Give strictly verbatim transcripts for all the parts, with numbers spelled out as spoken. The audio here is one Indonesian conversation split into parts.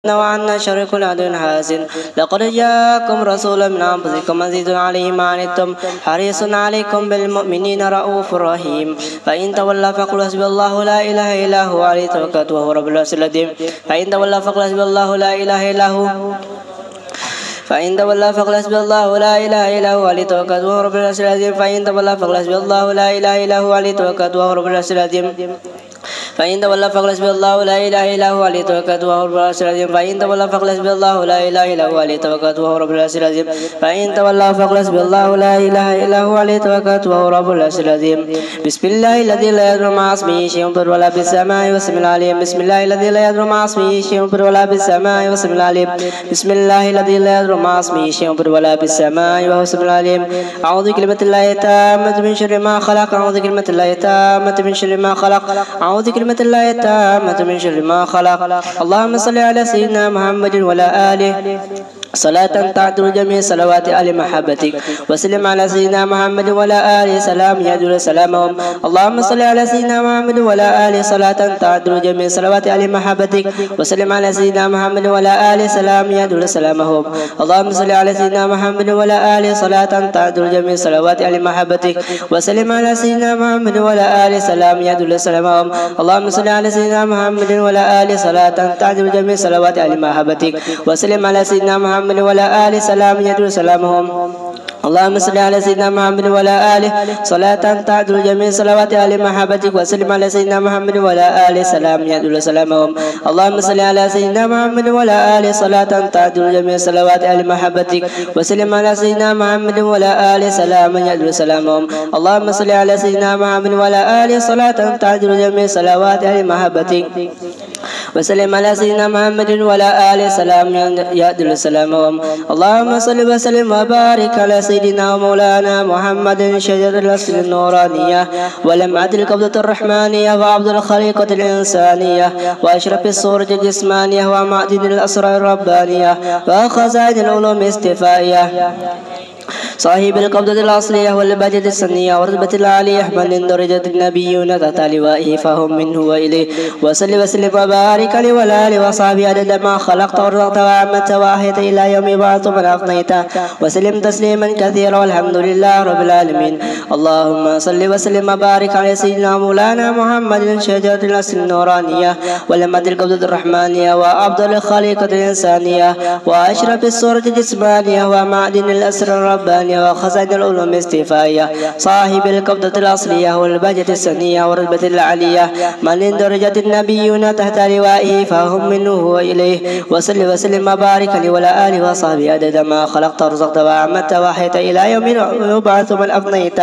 وعنا شر كل عدو حاسد. لقد جاءكم رسول من أنفسكم عزيز عليه ما عنتم حريص عليكم بالمؤمنين رؤوف رحيم. فإن تولوا فقل حسبي الله لا إله إلا هو عليه توكلت وهو رب العرش العظيم. فإن تولوا فقل حسبي الله لا إله إلا هو فإن تولوا فقل حسبي الله لا إله إلا هو عليه توكلت وهو رب العرش العظيم. فإن تولوا فقل حسبي الله لا إله إلا هو عليه توكلت وهو رب العرش العظيم. فإن تولوا فقل حسبي الله لا إله إلا هو عليه توكلت وهو رب العرش العظيم. فإن تولوا فقل حسبي الله لا إله إلا هو عليه توكلت وهو رب العرش العظيم. فإن تولوا فقل حسبي الله لا إله إلا هو عليه توكلت وهو رب العرش العظيم. بسم الله الذي لا يضر مع اسمه شيء في ولا في السماء والسميع العليم. بسم الله الذي لا يضر مع اسمه شيء في ولا في السماء والسميع العليم. بسم الله الذي لا يضر مع اسمه شيء في ولا في السماء وهو السميع العليم. أعوذ بكلمة الله التامة من شر ما خلق. أعوذ بكلمة الله التامة من شر ما خلق. أعوذ بكلمة الله التامة من شر ما خلق. اللهم صل على سيدنا محمد وعلى آله صلاة تعدل جميع صلوات آل محبتك. وسلم على سيدنا محمد وعلى آله سلام يدل سلامهم. اللهم صل على سيدنا محمد وعلى آله صلاة تعدل جميع صلوات آل محبتك. وسلم على سيدنا محمد وعلى آله سلام يدل سلامهم. اللهم صل على سيدنا محمد وعلى آله صلاة تعدل جميع صلوات آل محبتك. وسلم على سيدنا محمد وعلى آله سلام يدل سلامهم. اللهم صل على سيدنا محمد وعلى آله صلاة تعدل جميع صلوات آل محبتك. وسلم على سيدنا محمد وعلى آله سلام يدل سلامهم. اللهم صل على سيدنا محمد وعلى آله صلاة تعدل جميع صلوات آل محبتك. وسلم على سيدنا محمد وعلى آله سلام يدل سلامهم. اللهم صل على سيدنا محمد وعلى آله صلاة تعدل جميع صلوات آل محبتك. وسلم على سيدنا محمد وعلى آله سلام يدل سلامهم. اللهم صل على سيدنا محمد وعلى آله صلاة تعدل جميع صلوات آل محبتك. وسلم على سيدنا محمد وعلى آله سلام يدل سلامهم. اللهم صل وسلم وبارك على سيدنا ومولانا محمد شجر الأصل النورانية ولمعة القبضة الرحمانية وعبد الخليقة الإنسانية وأشرف الصورة الجسمانية ومعدن الأسرار الربانية وخزائن العلوم الاستفائية صاحب القبضة الأصلية والبجد السنية والرتبة العالية من درجة النبيون تحت لوائه فهم منه وإليه. وصل وسلم وبارك عليه وعلى آله وصحبه عدد ما خلقت ورزقت وعمت وأحييت إلى يوم يبعث من أفنيت. وسلم تسليما كثيرا والحمد لله رب العالمين. اللهم صل وسلم وبارك على سيدنا مولانا محمد شجرة الأصل النورانية ولمعة القبضة الرحمانية وأفضل الخليقة الإنسانية وأشرف الصورة الجسمانية ومعدن الأسرار الربانية وخزائن العلوم الاستفائية صاحب القبضة الأصلية والبهجة السنية والرتبة العالية من درجة النبيون تحت لوائه فهم منه وإليه. وصل وسلم وبارك عليه وعلى آله وصحبه عدد ما خلقت ورزقت وعمت وأحييت إلى يوم يبعث من أفنيت.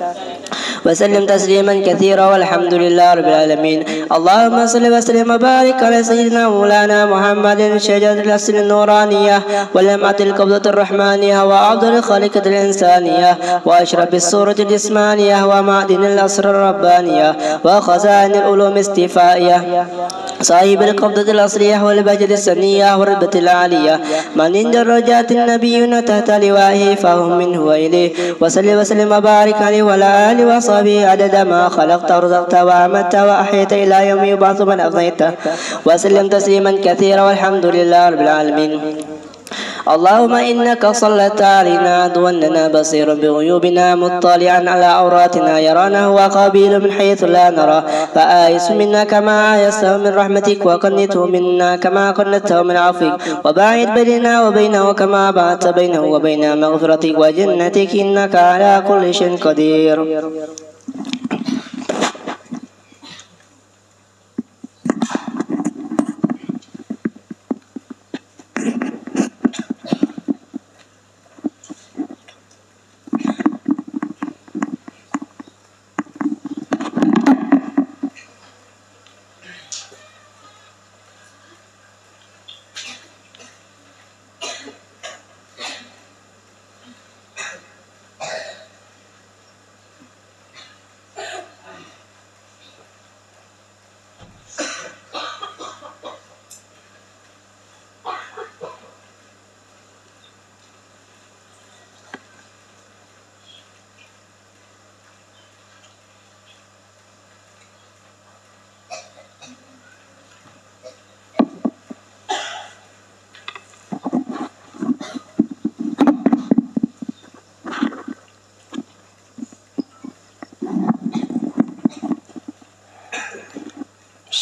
وسلم تسليما كثيرا والحمد لله رب العالمين. اللهم صل وسلم وبارك على سيدنا مولانا محمد شجرة الأصل النورانية ولمعة القبضة الرحمانية وأفضل الخليقة الإنسانية وأشرف الصورة الجسمانية ومعدن الأسرار الربانية وخزائن العلوم الاستفائية صاحب القبضة الأصلية والبهجة السنية والرتبة العالية من درجات النبيون تحت لوائه فهم منه وإليه. وصل وسلم وبارك عليه وعلى آله وصحبه عدد ما خلقت ورزقت وعمت وأحييت إلى يوم يبعث من أفنيت. وسلم تسليما كثيرا والحمد لله رب العالمين. اللهم إنك صلت علينا عدونا بصير بغيوبنا مطلعا على عوراتنا يرانا هو قابيل من حيث لا نرى فآيس منا كما آيسته من رحمتك وقنته منا كما قنته من عفوك وباعد بيننا وبينه كما بعدت بينه وبين مغفرتك وجنتك إنك على كل شيء قدير.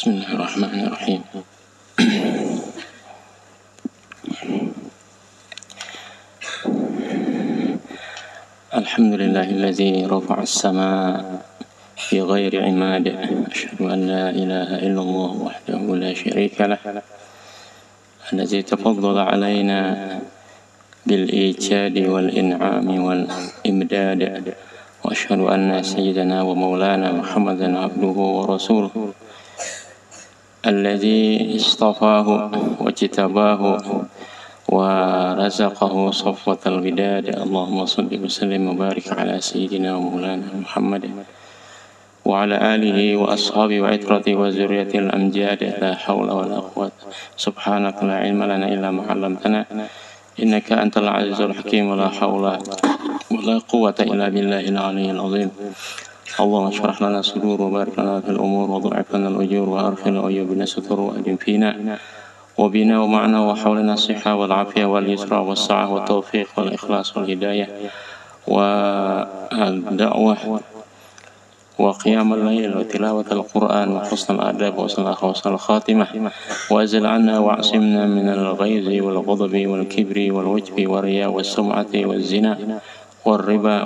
Bismillahirrahmanirrahim. Alhamdulillahilladzi rafa'a as-samaa'a bi ghairi 'imad. Asyhadu an la ilaha illallah wahdahu la syarika lah. Alladzi tafaddala 'alaina bil ijadi wal in'ami wal imdad. Wa asyhadu anna sayyidana wa maulana Muhammadan 'abduhu wa rasuluhu. Alladzi istafahu wa jitabahu wa razaqahu safwatal widad. Allahumma salli wa sallim wa barik ala sayyidina wa maulana Muhammad wa ala alihi wa ashabihi wa itrati wa zurriyatil amjad. La hawla wa la quwwata subhanaka la ilma lana illa ma 'allamtana innaka antal azizul hakim. Wa la hawla wa la quwwata illa billahil aliyyil azim. اللهم اشرح لنا الصدور وبارك لنا في الأمور وضعف لنا الأجور وأرخنا وأيوبنا الستر وأدم فينا وبنا ومعنا وحولنا الصحة والعافية واليسر والسعة والتوفيق والإخلاص والهداية والدعوة وقيام الليل وتلاوة القرآن وحسن الآداب وحسن وحسن الخاتمة. وأزل عنا واعصمنا من الغيظ والغضب والكبر والعجب والرياء والسمعة والزنا والربا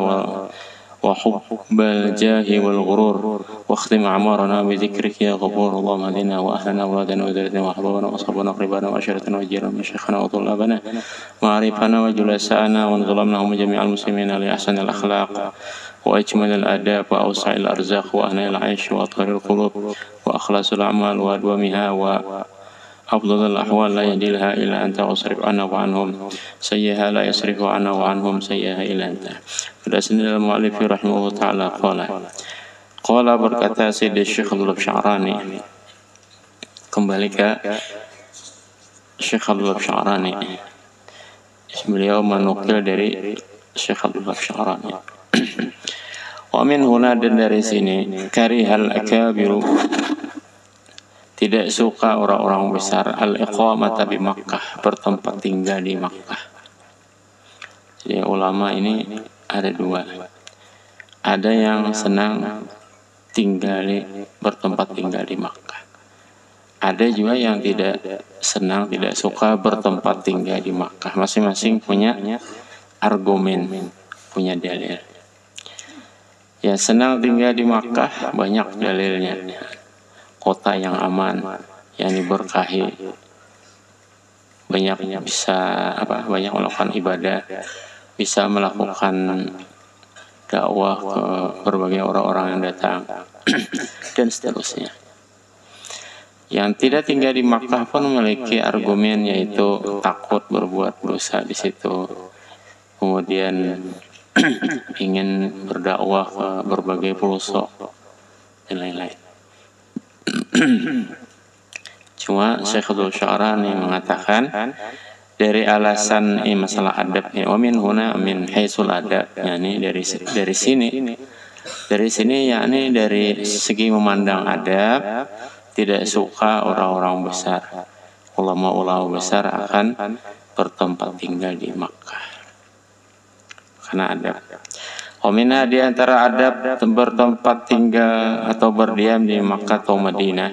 وحب الجاه والغرور. واختم أعمارنا بذكرك يا غفور. اللهم اهدنا وأهلنا وأولادنا وذريتنا وأحبابنا وأصحابنا وقربانا وعشيرتنا وجيراننا وشيخنا وطلابنا معارفنا وجلساءنا وانظلمناهم جميع المسلمين لأحسن الأخلاق وأجمل الآداب وأوسع الأرزاق وأهنى العيش وأطهر القلوب وأخلاص الأعمال وأدومها وأفضل الأحوال. لا يهدي لها إلا أنت واصرف عنا وعنهم سيئها لا يصرف عنا وعنهم سيئها إلا أنت. Berdasarkan dalam mu'allif rahimahullah ta'ala qala qala berkata Sayyid Syekh Abdullah Sya'rani. Kembali ke Syekh Abdullah Sya'rani, beliau menukil dari Syekh Abdullah Sya'rani. Wa min huna, dan dari sini, karihal akabiru, tidak suka orang-orang besar, al-iqamata bi Makkah, bertempat tinggal di Makkah. Jadi ulama ini ada dua. Ada yang senang tinggal di, bertempat tinggal di Makkah. Ada juga yang tidak senang, tidak suka bertempat tinggal di Makkah. Masing-masing punya argumen, punya dalil. Ya, senang tinggal di Makkah banyak dalilnya. Kota yang aman, yang diberkahi, banyak bisa apa? Banyak melakukan ibadah, bisa melakukan dakwah ke berbagai orang-orang yang datang dan seterusnya. Yang tidak tinggal di Makkah pun memiliki argumen, yaitu takut berbuat dosa di situ, kemudian ingin berdakwah ke berbagai pelosok dan lain-lain. Cuma Syekh Abdul Sya'rani mengatakan dari alasan ini masalah adab ini, wa min huna min haitsul adab, yakni dari dari sini, dari sini yakni dari segi memandang adab, tidak suka orang-orang besar, ulama-ulama besar akan bertempat tinggal di Makkah karena adab. Omina, di antara adab bertempat tinggal atau berdiam di Makkah atau Madinah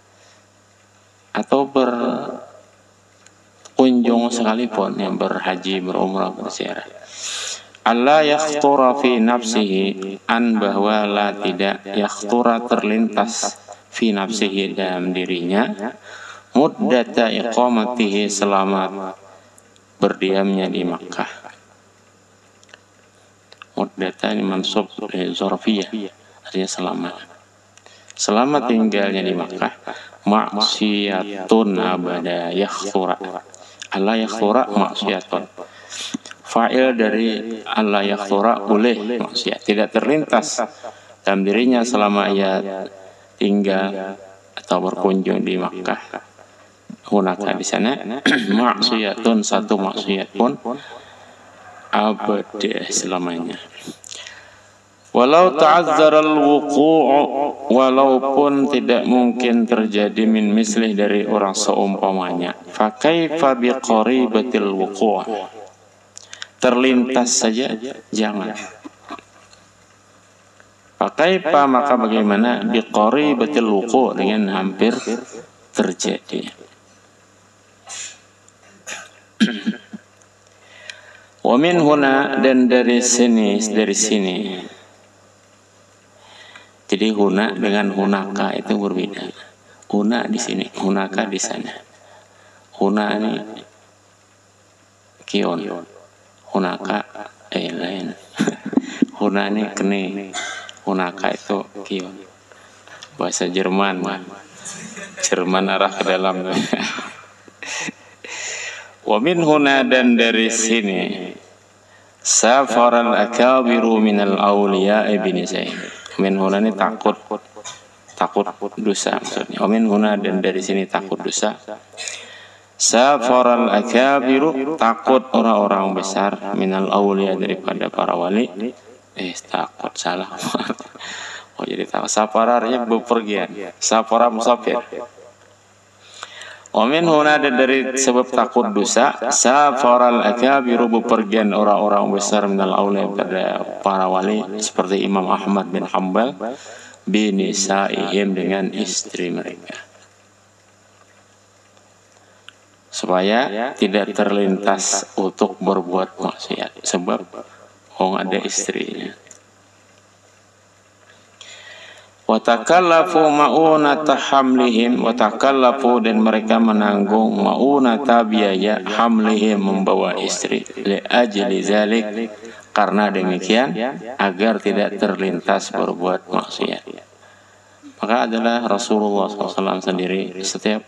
atau berkunjung sekalipun, yang berhaji, berumrah, berziarah, Allah yakhtura fi nafsihi, an bahwa la tidak yakhtura terlintas fi nafsihi dalam dirinya, muddata iqamatihi selama berdiamnya di Makkah. Muddata ini mansub zarfiyah, artinya selama selama tinggalnya di Makkah, maksiyatun abada yakhtura. Allah yakhtura maksiyatun, fa'il dari Allah yakhtura, boleh maksiat, tidak terlintas dalam dirinya selama ia tinggal atau berkunjung di Makkah. Hunaka di sana maksiyatun, satu maksiat pun abada selamanya. Walau ta'azzara al-wuqu', walaupun tidak mungkin terjadi min mislih dari orang seumpamanya, fa kaifa bi qaribatil wuqu', terlintas saja jangan. Pakai pa maka bagaimana biqaribatil wuqu' dengan hampir terjadi. Wa min huna dan dari sini dari sini. Jadi huna dengan hunaka itu berbeda. Huna di sini, hunaka di sana. Huna ini kion, hunaka eh lain. Huna ini kene, hunaka itu kion. Bahasa Jerman, Jerman arah ke dalam. Wa min huna dan dari sini safaral akabiru minal awliya ibn Zaid. Min huna ini takut takut dosa maksudnya. Wa min huna dan dari sini takut dosa. Safaral akabiru takut orang-orang besar minal awliya daripada para wali. Eh takut salah. Oh jadi takut. Safara artinya bepergian. Safara musafir. Wa min huna dan dari sebab takut dosa safaral akabiru bepergian orang-orang besar minal awliya pada para wali seperti Imam Ahmad bin Hanbal binisaihim dengan istri mereka supaya tidak terlintas untuk berbuat maksiat sebab orang ada istrinya. Watakallafu ma'unata hamlihim, watakallafu dan mereka menanggung ma'unata biaya hamlihim membawa istri li ajli zalik karena demikian agar tidak terlintas berbuat maksiat. Maka adalah Rasulullah shallallahu alaihi wasallam sendiri setiap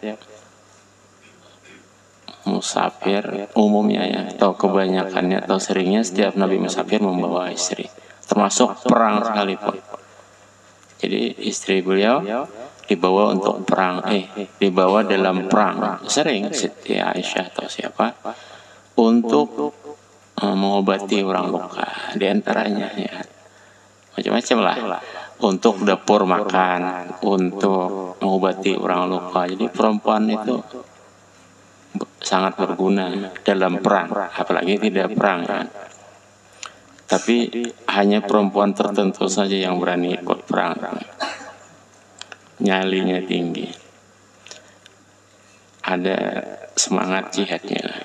musafir umumnya ya atau kebanyakannya atau seringnya setiap Nabi musafir membawa istri termasuk perang sekalipun. Jadi istri beliau dibawa untuk perang, eh dibawa dalam perang. Sering Siti Aisyah atau siapa untuk uh, mengobati orang luka. Di antaranya ya macam-macam lah. Untuk dapur makan, untuk mengobati orang luka. Jadi perempuan itu sangat berguna dalam perang, apalagi tidak perang kan. Tapi hanya perempuan tertentu saja yang berani ikut perang. Nyalinya tinggi. Ada semangat jihadnya.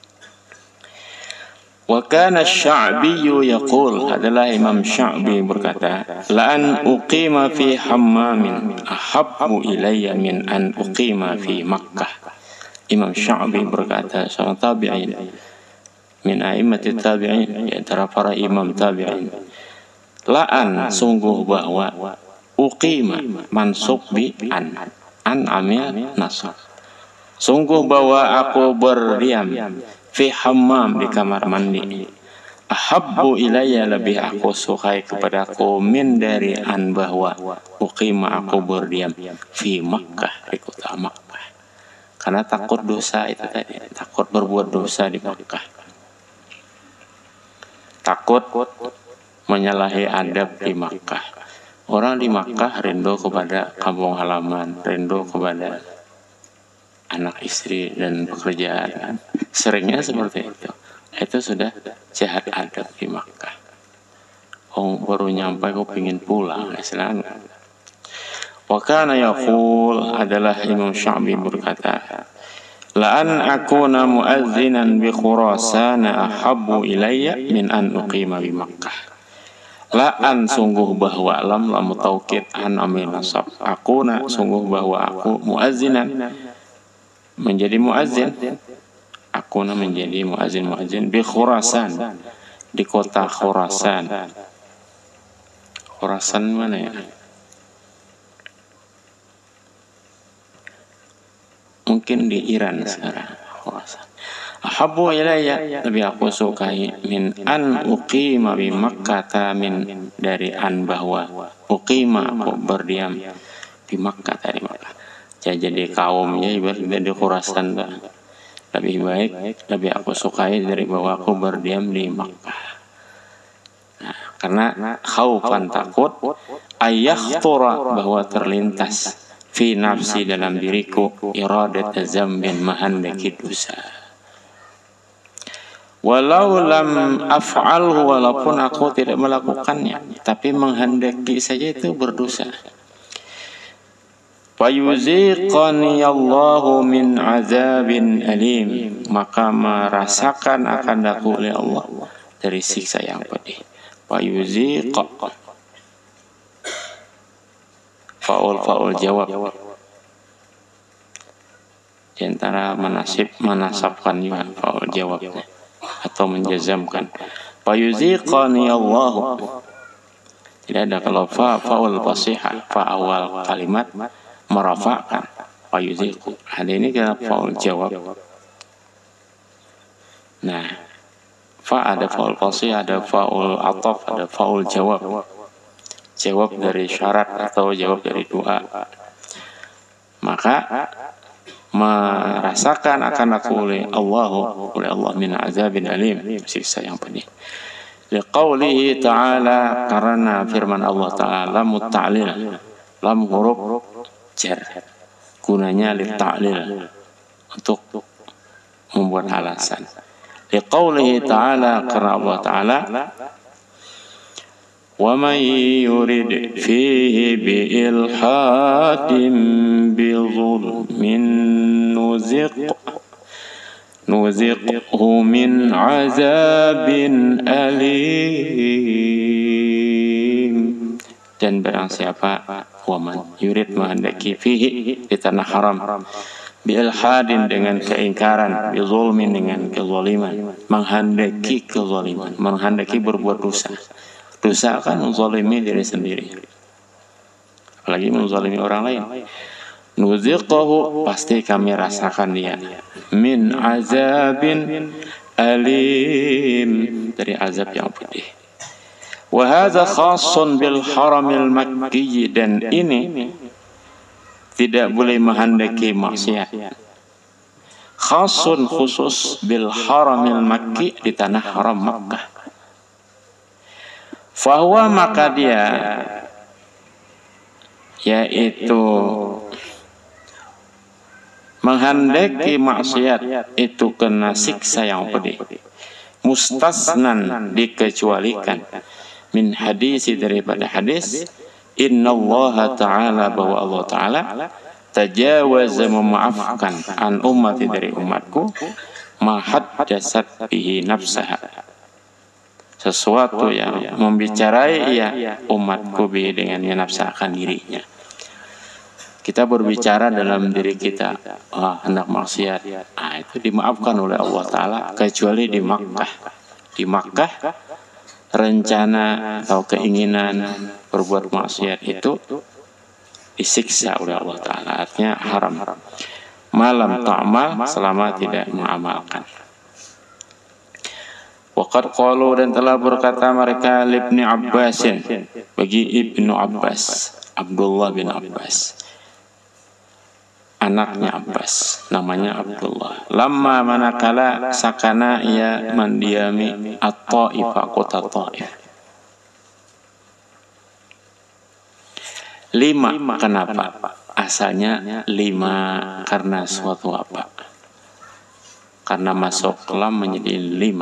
Wa kana asy-Sya'bi yaqul adalah Imam Sya'bi berkata, la an uqima fi hammamin ahabbu ilayya min an uqima fi Makkah. Imam Sya'bi berkata, seorang tabi'in min a'immatit tabi'in, di antara para imam tabi'in. La'an sungguh bahwa uqima mansub bi an an amil nasab. Sungguh bahwa aku berdiam fi hammam di kamar mandi. Ahabbu ilayya lebih aku sukai kepadaku min dari an bahwa uqima aku berdiam fi Makkah di kota Makkah. Karena takut dosa itu tadi, takut berbuat dosa di Makkah. Takut menyalahi adab di Makkah. Orang di Makkah rindu kepada kampung halaman, rindu kepada anak istri dan pekerjaan. Seringnya seperti itu. Itu sudah jahat adab di Makkah. Oh baru nyampe kok pengen pulang, istilahnya. Wa kana yaqul adalah Imam Sya'bi berkata, la an akuna muazzinan bi Khurasan ahabbu ilayya min an uqima bi Makkah. La an sungguh bahwa lam lam taukid an amil nasab. Akuna sungguh bahwa aku muazzinan menjadi muazzin. Akuna menjadi muazzin muazzin bi Khurasan di kota Khurasan. Khurasan mana ya? Mungkin di Iran sekarang. Ahabbu ilayya lebih aku sukai min an uqima bi Makkah min dari an bahwa uqima aku berdiam di Makkah tadi Makkah. Jadi kaumnya ibarat di Khurasan lebih baik lebih aku sukai dari bahwa aku berdiam di Makkah. Nah, karena khaufan takut ayakhtura bahwa terlintas fi nafsi dalam diriku iradat zambin menghendaki dosa. Walau lam af'alhu, walaupun aku tidak melakukannya, tapi menghendaki saja itu berdosa. Fayuziqani Allahu min azabin alim, maka merasakan akan aku oleh Allah dari siksa yang pedih. Fayuziqa, faul faul jawab, di antara manasib manasabkan juga faul jawabnya atau menjazamkan. Fayuziqani Allah, tidak ada kalau fa faul fasihah, fa awal kalimat merafa'kan fayuziqu. Ada ini kena faul jawab. Nah, fa ada faul fasihah, ada faul ataf, ada faul jawab. Jawab dari syarat atau jawab dari doa. Maka merasakan akan aku oleh Allah, oleh Allah min azabin alim, siksa yang pedih. Liqaulihi ta'ala, karena firman Allah Ta'ala mutta'lil, lam huruf jar, gunanya litta'lil, untuk membuat alasan. Liqaulihi ta'ala, karena Allah Ta'ala, wa may yurid fihi bi ilhadin bi zulmin nuziq nuziqhu min azabin alim. Dan barang siapa waman yurid menghendaki fihi di tanah haram bi ilhadin dengan keingkaran, bi zulmin dengan kezaliman, menghendaki kezaliman, menghendaki berbuat dosa. Dosa kan menzalimi diri sendiri, apalagi menzalimi orang lain. Nuziqahu, pasti kami rasakan dia, min azabin alim, dari azab yang pedih. Wa hadza khassun bil haramil makki, dan ini tidak boleh menghendaki maksiat. Khassun, khusus, bil haramil makki, di tanah haram Makkah. Fahuwa, maka dia, yaitu menghendaki maksiat itu kena siksa yang pedih. Mustasnan, dikecualikan, min hadisi, daripada hadis, innallaha ta'ala, bahwa Allah Ta'ala tajawaza, memaafkan, an ummati, dari umatku, ma haddasat bihi nafsaha, sesuatu yang membicarai ya umatku bi, dengan menafsahkan dirinya. Kita berbicara dalam diri kita, ah, hendak maksiat, ah, itu dimaafkan oleh Allah Ta'ala, kecuali di Makkah. Di Makkah rencana atau keinginan berbuat maksiat itu disiksa oleh Allah Ta'ala, artinya haram. Malam ta'mal, selama tidak mengamalkan. Waqad qalu, dan telah berkata mereka, Ibnu Abbasin, bagi Ibnu Abbas, Abdullah bin Abbas, anaknya Abbas, namanya Abdullah. Lamma manakala sakana, ia mendiami at-Taifah, kota Taif. Lima, kenapa? Asalnya lima karena suatu apa? Karena masuk lam menjadi lima.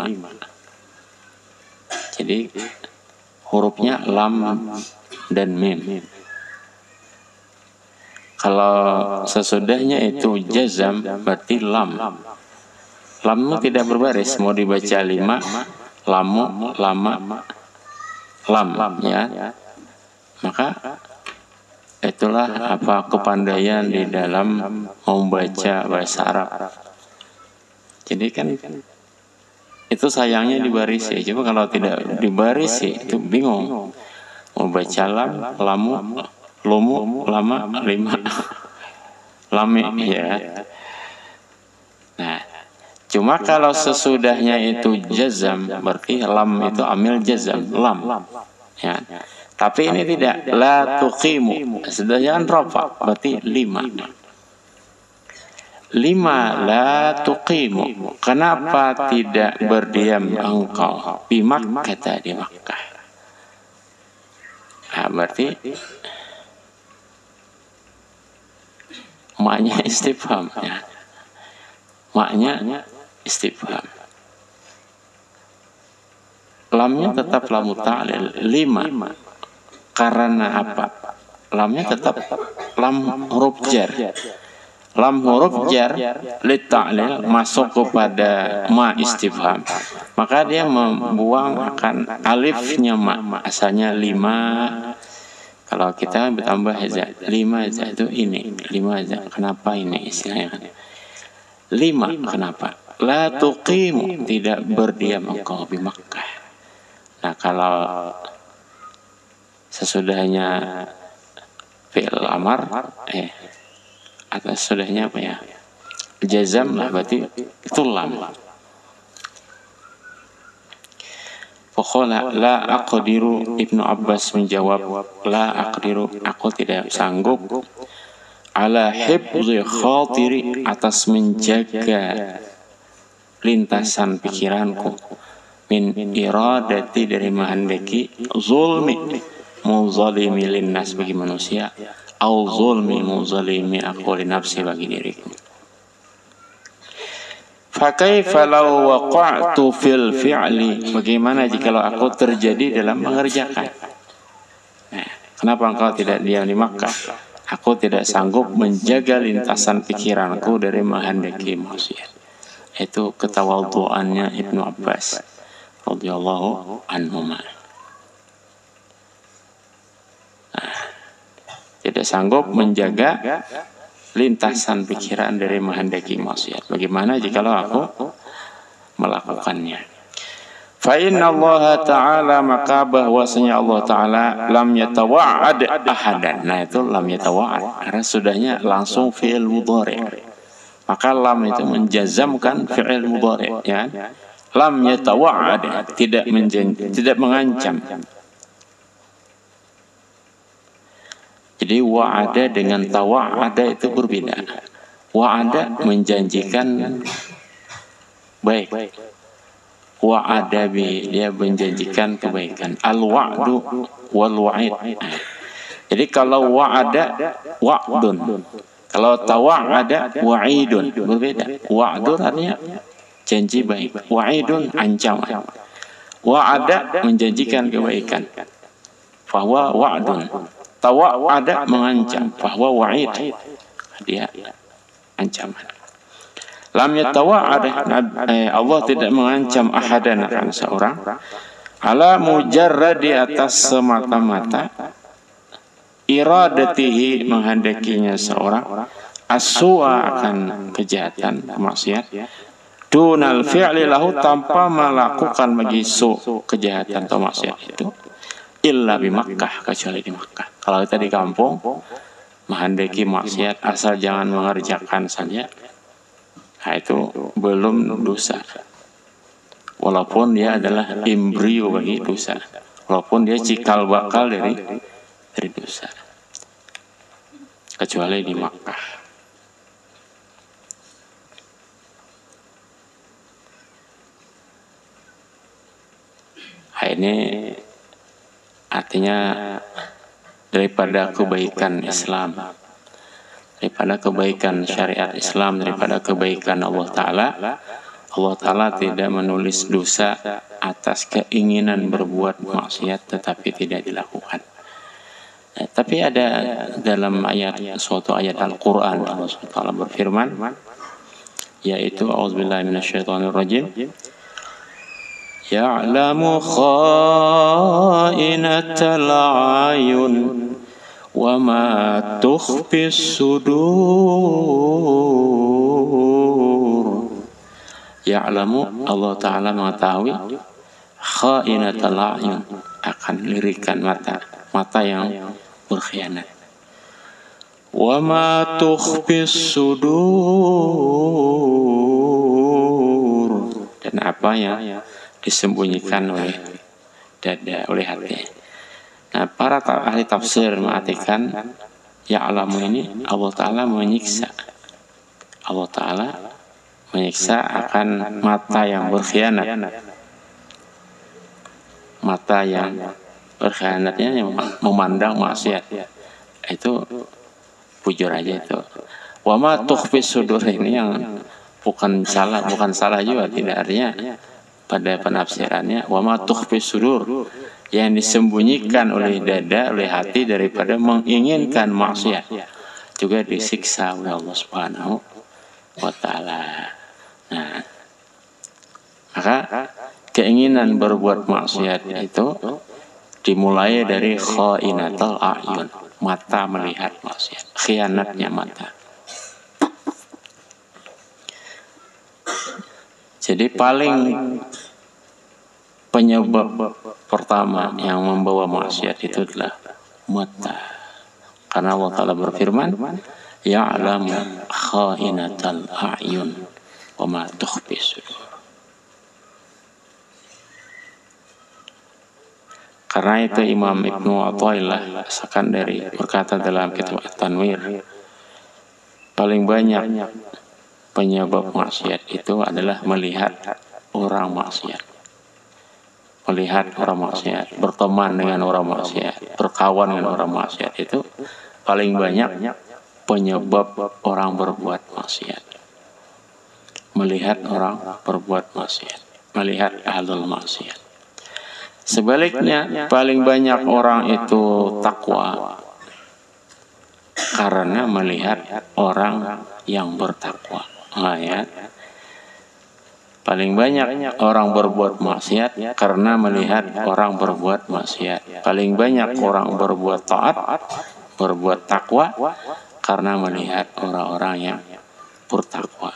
Jadi hurufnya lam dan mim. Kalau sesudahnya itu jazam, berarti lam. Lam itu tidak berbaris, mau dibaca lima, lamu, lama, lam, ya. Maka itulah apa kepandaian di dalam membaca bahasa Arab. Jadi kan itu sayangnya dibarisi. Coba kalau tidak dibarisi itu bingung. Mau baca lam, lamu, lumu, lama, lima, lami, ya. Nah, cuma kalau sesudahnya itu jazam, berarti lam itu amil jazam, lam, ya. Tapi ini tidak, la tuqimu, sedangkan rafa, berarti lima. Lima, la tuqimu, kenapa tidak berdiam engkau di Makkah, di Makkah? Nah, berarti maknya istifham, ya. Maknya istifham. lamnya tetap lamu ta'lil. Lima, karena apa? Lamnya tetap lam huruf jar. Lam huruf jar li ta'lil masuk kepada ma istifham, maka dia membuang akan alifnya ma. Asalnya lima, kalau kita bertambah za, lima za itu ini, lima za. Kenapa ini istilahnya? Lima, kenapa? La tuqimu, tidak berdiam engkau di Makkah. Nah, kalau sesudahnya fi'il amar, eh atas sudahnya apa ya? Jazam lah, berarti itu lam. Faqala la aqdiru, Ibnu Abbas menjawab, la aqdiru, aku tidak sanggup, ala hifzi khatiri, atas menjaga lintasan pikiranku, min iradati, dari menghendaki, zulmi muzalimi linnas, bagi manusia, au zulmi muzalimi aku li nafsi, bagi diriku. Fakaifa law waqa'tu fil fi'li, bagaimana jikalau aku terjadi dalam mengerjakan. Nah, kenapa engkau tidak diam di Makkah? Aku tidak sanggup menjaga lintasan pikiranku dari menghendaki maksiat. Itu ketawadhuannya Ibnu Abbas radhiyallahu anhuma. Nah, tidak sanggup menjaga lintasan pikiran dari menghendaki maksiat. Bagaimana jikalau aku melakukannya? Fa inna Allah Ta'ala, maka bahwasanya Allah Ta'ala lam yatawa'ad ahadan. Nah, itu lam yatawa'ad, karena sudahnya langsung fi'il mudhari'. Maka lam itu menjazamkan fi'il mudhari', ya. Lam yatawa'ad, tidak menjanji, tidak mengancam. Jadi wa'ada dengan tawa'ada itu berbeda. Wa'ada menjanjikan baik. Wa'ada bi, dia menjanjikan kebaikan. Al-wa'du wal wa'id. Jadi kalau wa'ada wa'dun, kalau tawa'ada wa'idun, berbeda. Wa'dun artinya janji baik, wa'idun ancaman. Wa'ada menjanjikan kebaikan, bahwa wa'dun. Tawa'ada mengancam, bahwa wa'id, dia ancaman. Lam yatawa'ada, eh, Allah tidak mengancam ahadan, akan seorang, ala mujarrad, di atas semata-mata iradatihi, menghendakinya seorang, aswa, akan kejahatan, maksiat, dunal fi'li lahu, tanpa melakukan bagi su, kejahatan atau maksiat itu, illa di Makkah, kecuali di Makkah. Kalau kita di kampung menghendaki maksiat asal jangan mengerjakan saja, nah itu belum dosa, walaupun dia adalah embrio bagi dosa, walaupun dia cikal bakal dari dari dosa, kecuali di Makkah. Nah, ini artinya daripada kebaikan Islam, daripada kebaikan syariat Islam, daripada kebaikan Allah Ta'ala, Allah Ta'ala tidak menulis dosa atas keinginan berbuat maksiat tetapi tidak dilakukan. Nah, tapi ada dalam ayat, suatu ayat Al-Quran, Allah subhanahu wa taala berfirman, yaitu a'udzubillahi minasyaitonirrajim, ya'lamu kha'inatal a'yun wa ma tukhfis sudur. Ya'lamu, Allah Ta'ala mengetahui, kha'inatal a'yun, akan lirikan mata, mata yang berkhianat. Wa ma tukhfis sudur, dan apa yang disembunyikan oleh dada, oleh hati. Nah, para ahli tafsir mengartikan ya'lamu ini Allah Ta'ala menyiksa, Allah Ta'ala menyiksa akan mata yang berkhianat, mata yang berkhianatnya yang memandang maksiat. Itu bujur aja itu. Wa ma tukhfis sudur ini yang bukan salah, bukan salah juga, tidak, artinya pada penafsirannya, wa ma tukhfi sudur, yang disembunyikan oleh dada, oleh hati daripada menginginkan maksiat, juga disiksa oleh Allah Subhanahu wa taala. Nah, maka keinginan berbuat maksiat itu dimulai dari khainatul a'yun, mata melihat maksiat, khianatnya mata. Jadi paling penyebab pertama yang membawa maksiat itu adalah mata. Karena Allah Ta'ala berfirman, ya'lamu khainatal a'yun wa ma tukhfi sudur. Karena itu Imam Ibnu Athaillah asalkan dari berkata dalam kitab At-Tanwir, paling banyak penyebab maksiat itu adalah melihat orang maksiat. Melihat orang maksiat, berteman dengan orang maksiat, berkawan dengan orang maksiat, itu paling banyak penyebab orang berbuat maksiat. Melihat orang berbuat maksiat, melihat ahlul maksiat. Sebaliknya, paling banyak orang itu takwa karena melihat orang yang bertakwa. Nah, ya. Paling banyak orang berbuat maksiat karena melihat orang berbuat maksiat. Paling banyak orang berbuat taat, berbuat takwa karena melihat orang-orang yang bertakwa.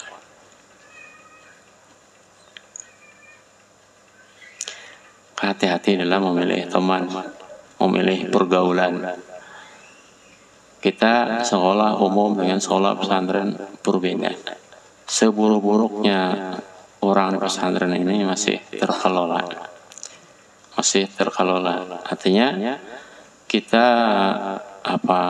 Hati-hati dalam memilih teman, memilih pergaulan. Kita sekolah umum dengan sekolah pesantren berbeda. Seburuk-buruknya orang di pesantren ini masih terkelola, masih terkelola. Artinya kita apa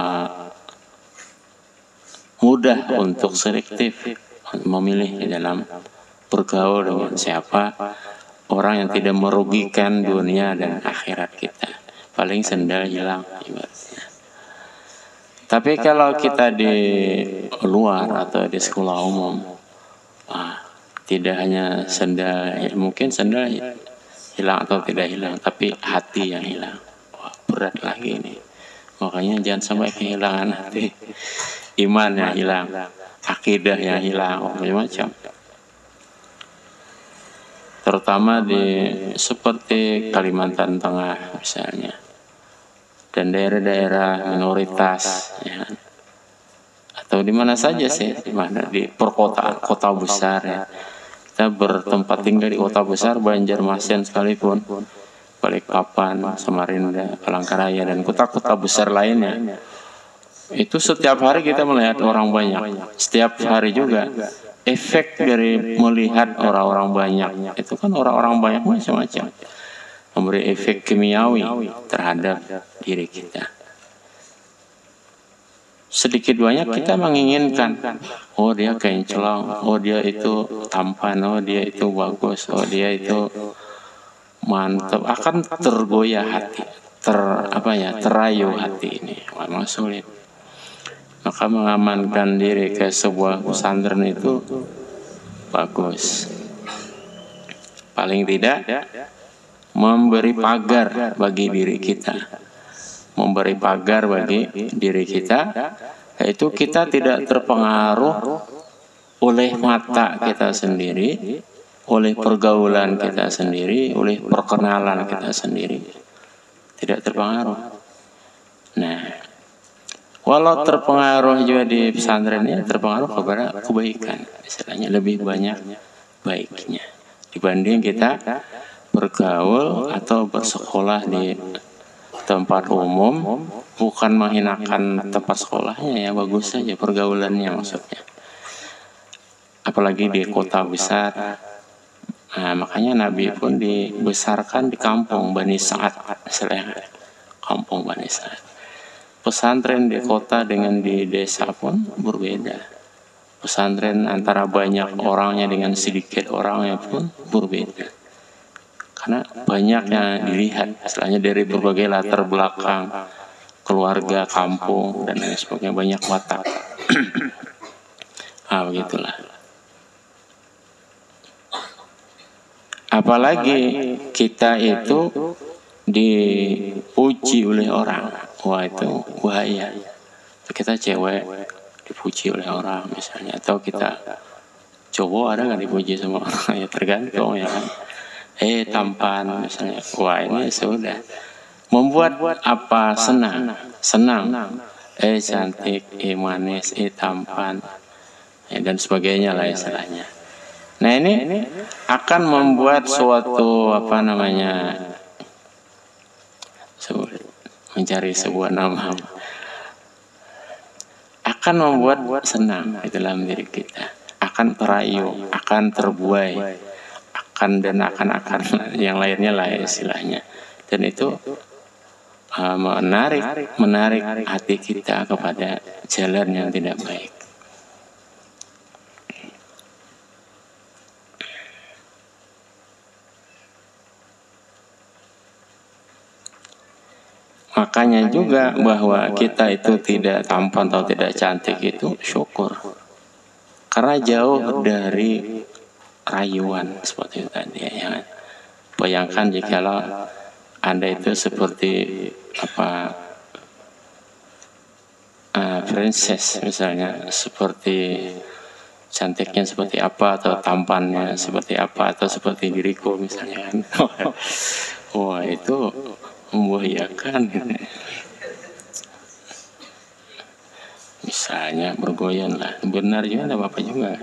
mudah untuk selektif memilih di dalam bergaul dengan siapa, orang yang tidak merugikan dunia dan akhirat kita. Paling sendal hilang ibaratnya. Tapi kalau kita di luar atau di sekolah umum, ah, tidak hanya sendal, ya, mungkin sendal hilang atau tidak hilang, tapi hati yang hilang. Wah, berat lagi ini. Makanya jangan sampai kehilangan hati. Iman yang hilang, akidah yang hilang, macam-macam. Terutama di seperti Kalimantan Tengah misalnya, dan daerah-daerah minoritas, ya. Atau di mana saja sih, di mana di perkotaan, kota besar, ya. Kita bertempat tinggal di kota besar, Banjarmasin sekalipun, Balikpapan, Samarinda, Palangkaraya, dan kota-kota besar lainnya, itu setiap hari kita melihat orang banyak. Setiap hari juga efek dari melihat orang-orang banyak itu kan orang-orang banyak macam-macam, memberi efek kimiawi terhadap diri kita. Sedikit banyak kita menginginkan, oh dia kinclong, oh dia itu tampan, oh dia itu bagus, oh dia itu mantap, akan tergoyah hati, ter apa ya, terayu hati ini. Memang sulit. Maka mengamankan diri ke sebuah pesantren itu bagus. Paling tidak memberi pagar bagi diri kita, memberi pagar bagi diri kita, yaitu kita tidak terpengaruh oleh mata kita sendiri, oleh pergaulan kita sendiri, oleh perkenalan kita sendiri, tidak terpengaruh. Nah, walau terpengaruh juga di pesantren ini, terpengaruh kepada kebaikan, istilahnya lebih banyak baiknya dibanding kita bergaul atau bersekolah di tempat umum. Bukan menghinakan tempat sekolahnya, ya bagus saja pergaulannya maksudnya, apalagi di kota besar. Nah, makanya Nabi pun dibesarkan di kampung Bani Sa'ad, misalnya kampung Bani Sa'ad. Pesantren di kota dengan di desa pun berbeda. Pesantren antara banyak orangnya dengan sedikit orangnya pun berbeda. Karena banyak yang dilihat, istilahnya dari berbagai latar belakang, keluarga, kampung, dan lain sebagainya, banyak watak. Ah, begitulah. Apalagi kita itu dipuji oleh orang, wah itu bahaya. Kita cewek dipuji oleh orang misalnya, atau kita cowok ada nggak dipuji sama orang, ya tergantung ya kan. Eh tampan misalnya, wah ini sudah membuat apa senang, senang, eh cantik, eh manis, eh tampan, ya, dan sebagainya lah istilahnya. Nah ini akan membuat suatu apa namanya, mencari sebuah nama, akan membuat senang di dalam diri kita, akan terayu, akan terbuai, akan dan akan akan yang lainnya lah istilahnya. Dan itu uh, menarik menarik hati kita kepada jalan yang tidak baik. Makanya juga bahwa kita itu tidak tampan atau tidak cantik itu syukur, karena jauh dari rayuan seperti itu tadi ya. Bayangkan jikalau Anda itu seperti apa uh, princess misalnya, seperti cantiknya seperti apa, atau tampannya seperti apa, atau seperti diriku misalnya kan. Wah itu membahayakan. Misalnya bergoyang lah, benar juga ada apa juga.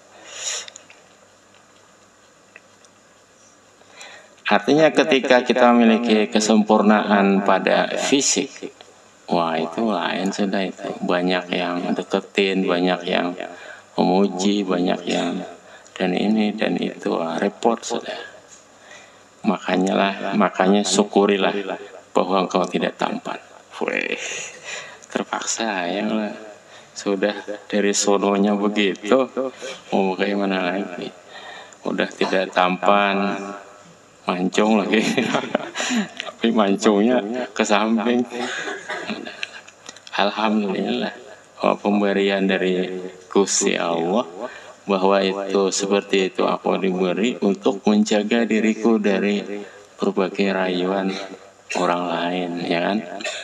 Artinya ketika kita memiliki kesempurnaan pada fisik, wah itu lain sudah, itu banyak yang deketin, banyak yang memuji, banyak yang dan ini dan itu, wah, repot sudah. Makanya lah, makanya syukurilah bahwa engkau tidak tampan. Wih, terpaksa ya lah. Sudah dari sononya begitu, mau bagaimana lagi? Udah tidak tampan, mancung lagi. Tapi mancungnya ke samping. Alhamdulillah, bahwa pemberian dari Gusti Allah, bahwa itu seperti itu aku diberi untuk menjaga diriku dari berbagai rayuan orang lain, ya kan?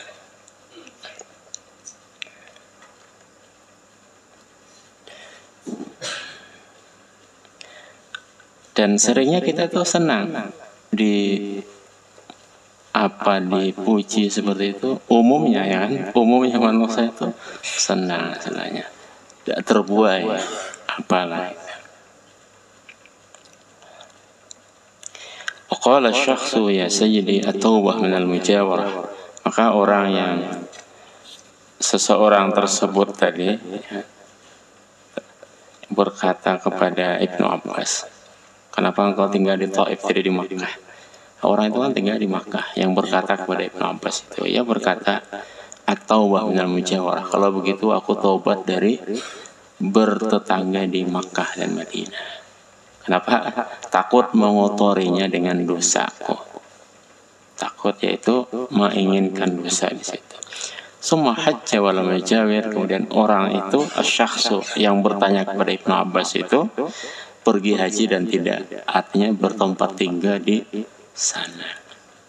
Dan seringnya kita tuh senang di apa dipuji seperti itu, umumnya ya kan, umumnya manusia itu senang senangnya, tidak terbuai apalah. Qala syakhsu ya sayyidi at-taubah minal mujawarah. Maka orang yang seseorang tersebut tadi ya, berkata kepada Ibnu Abbas, kenapa engkau tinggal di Taif tidak di Makkah? Orang itu kan tinggal di Makkah. Yang berkata kepada Ibnu Abbas itu, ia berkata at-taubah minal mujawarah, kalau begitu aku taubat dari bertetangga di Makkah dan Madinah. Kenapa? Takut mengotorinya dengan dosaku. Takut yaitu menginginkan dosa di situ. Semua hajja wal majawir. Kemudian orang itu asyakhsu yang bertanya kepada Ibnu Abbas itu pergi haji dan tidak, artinya bertempat tinggal di sana.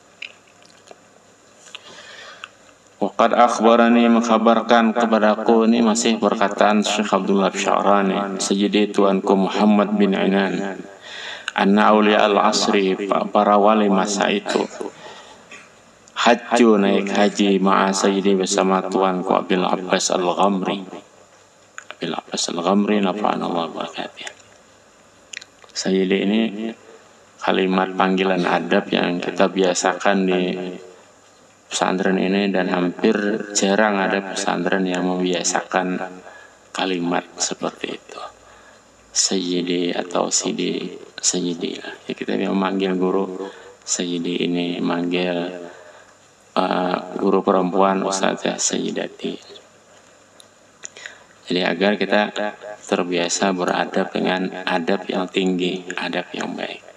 Waqad akhbarani, mengkabarkan kepadaku, ini masih perkataan Syekh Abdullah Sya'rani, Sayyidi Tuanku Muhammad bin Inan, anna awliya al-asri, para wali masa itu, hajju naik haji ma'a Sayyidi bersama Tuanku Abil Abbas al-Ghamri. Abil Abbas al-Ghamri, nafa'anallah barakatuh. Sayyidi ini kalimat panggilan adab yang kita biasakan di pesantren ini, dan hampir jarang ada pesantren yang membiasakan kalimat seperti itu, Sayyidi atau Sidi, Sayyidi lah. Ya, kita memanggil guru Sayyidi, ini manggil uh, guru perempuan Ustazah Sayyidati. Jadi agar kita terbiasa beradab dengan adab yang tinggi, adab yang baik.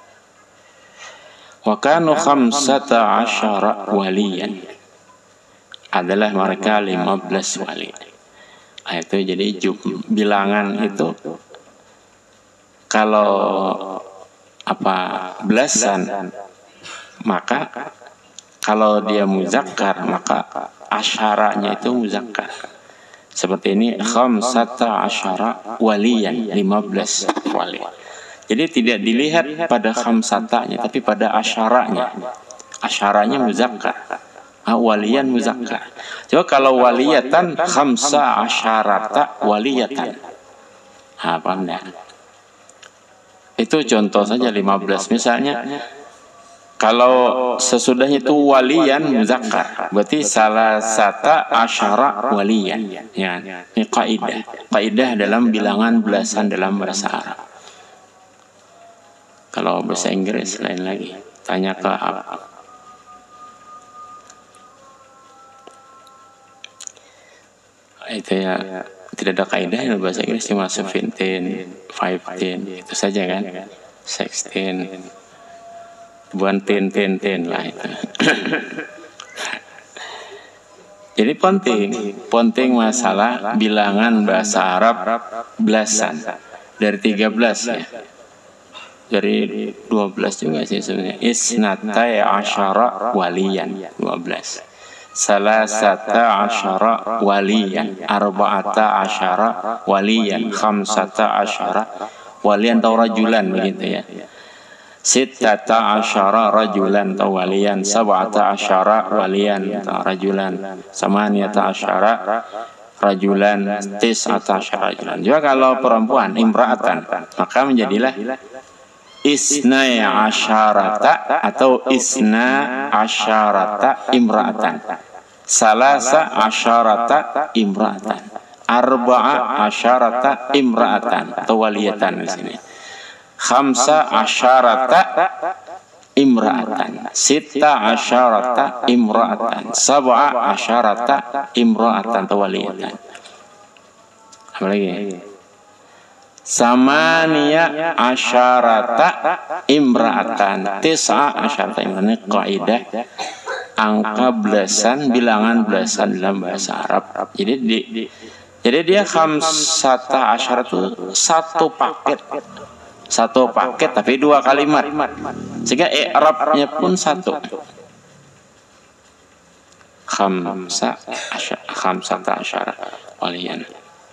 Wa kanu khamsata asyara waliyan, adalah mereka lima belas wali. Nah, itu jadi bilangan itu kalau apa belasan, maka kalau dia muzakkar maka asyaranya itu muzakkar. Seperti ini, khamsata asyara waliyan, lima belas wali. Jadi tidak dilihat pada khamsatanya, tapi pada asyaranya. Asyaranya muzakkar, waliyan muzakkar. Coba kalau waliyatan, khamsa asyarata waliyatan. Nah, paham ya? Itu contoh saja lima belas. Misalnya kalau sesudahnya itu waliyan muzakkar, berarti salah sata asyara waliyan. Ya, ini kaidah. Kaidah dalam bilangan belasan dalam bahasa Arab. Kalau bahasa Inggris lain lagi. Tanya ke apa? Itu ya, tidak ada kaidahnya bahasa Inggris, cuma seventeen, fifteen, itu saja kan, sixteen, bukan ten, ten, ten lah itu. Jadi penting, penting masalah bilangan bahasa Arab belasan dari tiga belas ya, dari dua belas juga sih sebenarnya. Isnatai asyara waliyan, dua belas. Salasata asyara waliyan, arba'ata asyara waliyan, khamsata asyara waliyan atau rajulan, begitu ya. Sittata asyara rajulan atau waliyan, sab'ata asyara waliyan atau rajulan, samaniyata asyara rajulan, tis'ata asyara rajulan. Juga kalau perempuan imra'atan, maka menjadilah isna asyarata atau isna asyarata imra'atan, salasa asyarata imra'atan, arba'a asyarata imra'atan atau waliyatan di sini, khamsa asyarata imra'atan, sita asyarata imra'atan, sab'a asyarata imra'atan atau waliyatan. Apa lagi? Samania asyarata imra'atan, tis'a asyarata imra'atan. Ini kaidah angka belasan, bilangan belasan dalam bahasa Arab. Jadi di, jadi dia khamsata asyara itu satu paket, satu paket tapi dua kalimat, sehingga i'rabnya pun satu. Khamsa asyara, khamsata asyara waliyan.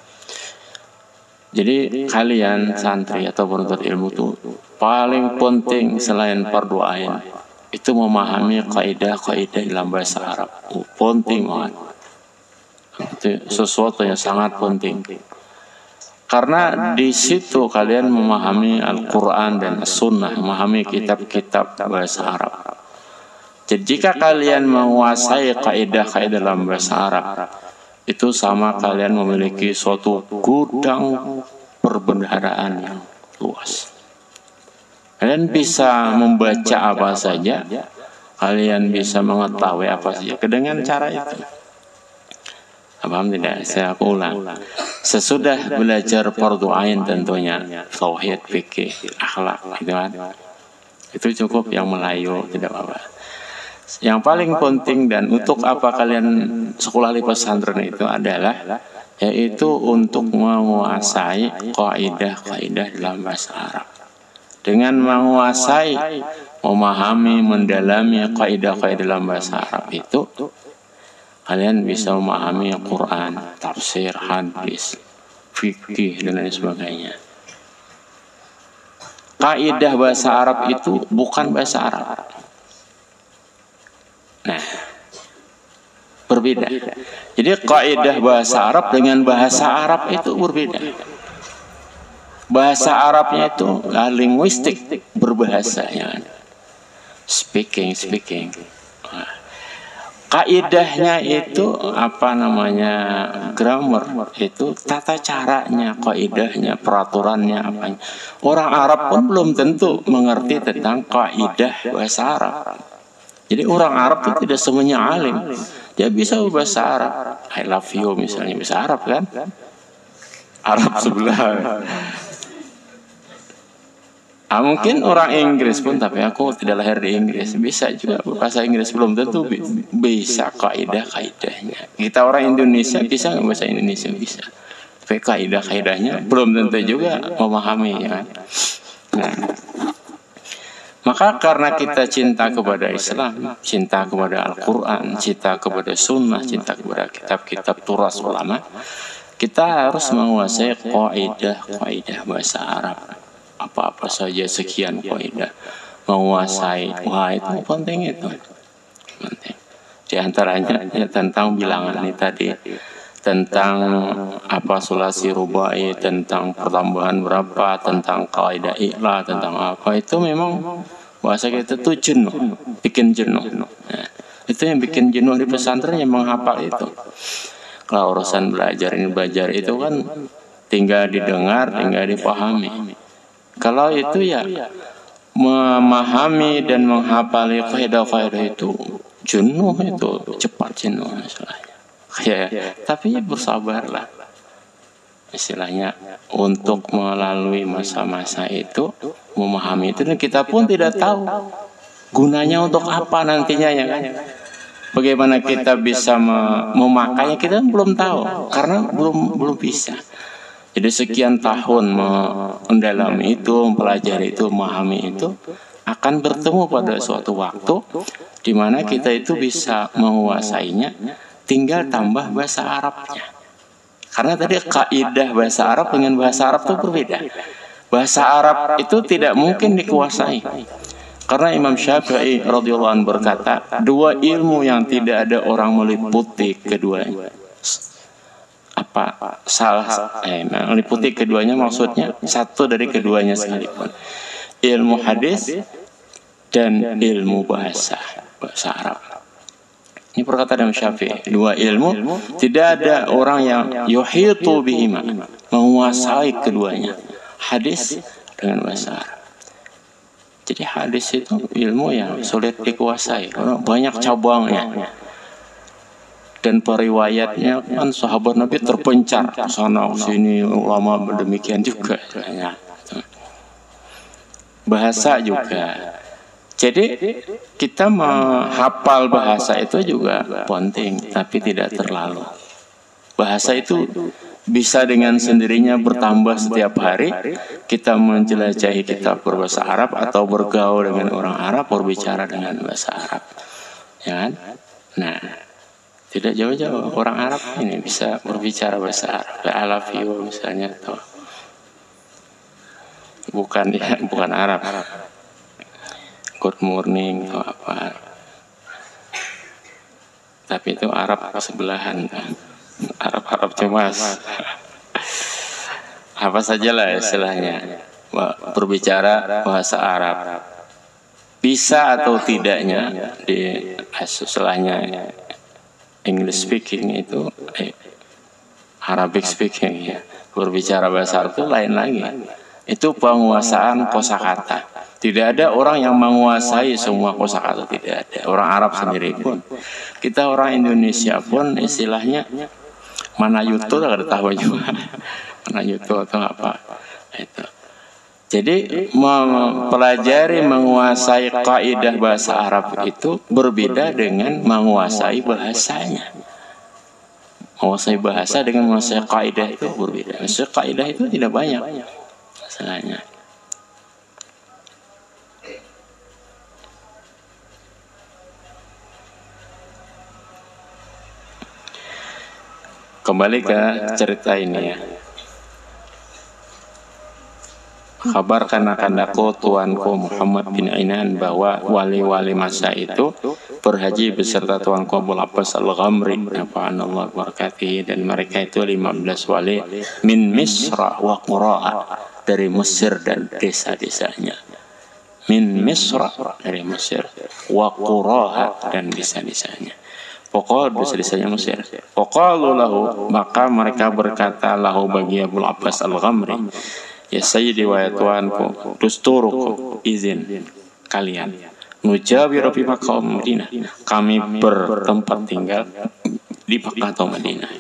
Jadi kalian santri atau penuntut ilmu itu paling penting selain fardu ain itu memahami kaidah-kaidah dalam bahasa Arab. Oh, penting banget. Itu sesuatu yang sangat penting. Karena di situ kalian memahami Al-Quran dan As-Sunnah, memahami kitab-kitab bahasa Arab. Jadi jika kalian menguasai kaidah-kaidah dalam bahasa Arab, itu sama kalian memiliki suatu gudang perbendaharaan yang luas. Kalian bisa membaca apa saja, kalian bisa mengetahui apa saja dengan cara itu. Paham tidak? Saya ulang. Sesudah belajar fardu ain tentunya, tauhid, fikih, akhlak, gitu kan. Itu cukup yang Melayu, tidak apa-apa. Yang paling penting dan untuk apa kalian sekolah di pesantren itu adalah yaitu untuk menguasai kaidah-kaidah dalam bahasa Arab. Dengan menguasai, memahami, mendalami kaidah-kaidah dalam bahasa Arab itu, kalian bisa memahami Al-Quran, tafsir, hadis, fikih dan lain sebagainya. Kaidah bahasa Arab itu bukan bahasa Arab. Nah, berbeda. Jadi kaidah bahasa Arab dengan bahasa Arab itu berbeda. Bahasa Arabnya itu uh, linguistik, berbahasa, ya. Speaking, speaking. Nah, kaidahnya itu apa namanya, grammar, itu tata caranya, kaidahnya, peraturannya, apanya. Orang Arab pun belum tentu mengerti tentang kaidah bahasa Arab. Jadi orang Arab itu tidak semuanya alim. Dia bisa bahasa Arab. I love you misalnya, bisa Arab kan? Arab sebelah. Ah, mungkin orang Inggris pun, tapi aku tidak lahir di Inggris, bisa juga bahasa Inggris, belum tentu bisa kaidah-kaidahnya. Kita orang Indonesia bisa nggak bahasa Indonesia, bisa. Tapi kaidah-kaidahnya belum tentu juga memahami, ya. Nah, Maka karena kita cinta kepada Islam, cinta kepada Al-Quran, cinta kepada Sunnah, cinta kepada kitab-kitab turas ulama, kita harus menguasai kaidah-kaidah bahasa Arab. Apa-apa saja sekian kaidah, menguasai. Wah, itu penting itu. Penting. Di antaranya ya, tentang bilangan ini tadi, tentang apa sulasi rubai, tentang pertambahan berapa, tentang kaidah i'la, tentang apa, itu memang bahasa kita tuh jenuh, bikin jenuh. Nah, itu yang bikin jenuh di pesantren yang menghafal itu. Kalau urusan belajar ini belajar itu kan tinggal didengar, tinggal dipahami. Kalau itu ya memahami dan menghafali kaidah-kaidah itu jenuh, itu cepat jenuh istilahnya. Ya, tapi ya bersabarlah istilahnya untuk melalui masa-masa itu, memahami itu, dan kita pun tidak tahu gunanya untuk apa nantinya ya kan. Bagaimana kita bisa memakainya kita belum tahu karena belum belum bisa. Jadi sekian tahun mendalami itu, mempelajari itu, memahami itu, akan bertemu pada suatu waktu di mana kita itu bisa menguasainya, tinggal tambah bahasa Arabnya. Karena tadi kaidah bahasa Arab dengan bahasa Arab itu berbeda. Bahasa Arab itu tidak mungkin dikuasai. Karena Imam Syafi'i radhiyallahu anhu berkata, dua ilmu yang tidak ada orang meliputi keduanya. Apa salah eh, meliputi keduanya maksudnya satu dari keduanya sekalipun. Ilmu hadis dan ilmu bahasa bahasa Arab. Ini perkataan Imam Syafi'i. Dua ilmu tidak ada orang yang yuhitu bihima, menguasai keduanya. Hadis dengan bahasa Arab. Jadi hadis itu ilmu yang sulit dikuasai karena banyak cabangnya. Dan periwayatnya kan sahabat Nabi terpencar sana sini, ulama demikian juga. Bahasa juga. Jadi kita menghafal bahasa itu juga penting, tapi tidak terlalu. Bahasa itu bisa dengan sendirinya bertambah setiap hari. Kita menjelajahi kitab berbahasa Arab atau bergaul dengan orang Arab, berbicara dengan bahasa Arab, ya kan? Nah, tidak jauh-jauh orang Arab ini bisa berbicara bahasa Arab. I love you misalnya, tuh. Bukan ya, bukan Arab. Good morning atau apa. Tapi itu Arab sebelahan. Arab-Arab cemas. Apa sajalah istilahnya. Berbicara bahasa Arab. Bisa atau tidaknya di istilahnya English speaking itu eh, Arabic speaking ya. Berbicara bahasa Arab itu lain lagi. Itu penguasaan kosakata. Tidak ada orang yang menguasai semua kosakata, tidak ada. Orang Arab sendiri pun. Kita orang Indonesia pun istilahnya mana yutu ada tahu juga. Mana yutu atau apa. Itu. Jadi mempelajari menguasai kaidah bahasa Arab itu berbeda dengan menguasai bahasanya. Menguasai bahasa dengan menguasai kaidah itu berbeda. Maksudnya kaidah itu tidak banyak masalahnya. Kembali ke cerita ini ya. Kabarkan akan aku tuanku Muhammad bin Ainan bahwa wali-wali masa itu berhaji beserta tuanku Abu Abbas Al-Ghamri Allah barakatihi, dan mereka itu lima belas wali min Misra wa Qura'a, dari Mesir dan desa-desanya. Min Misra dari Mesir, wa Qura'a dan desa-desanya. Pokok desa-desanya Mesir. Pokok lahu, maka mereka berkata lahu bagi Abu Abbas Al-Ghamri, ya sayyidi wa ya tuanku, dusturuku, izin kalian, nujawiru fi Makkah Madinah, kami bertempat tinggal di Makkah atau Madinah.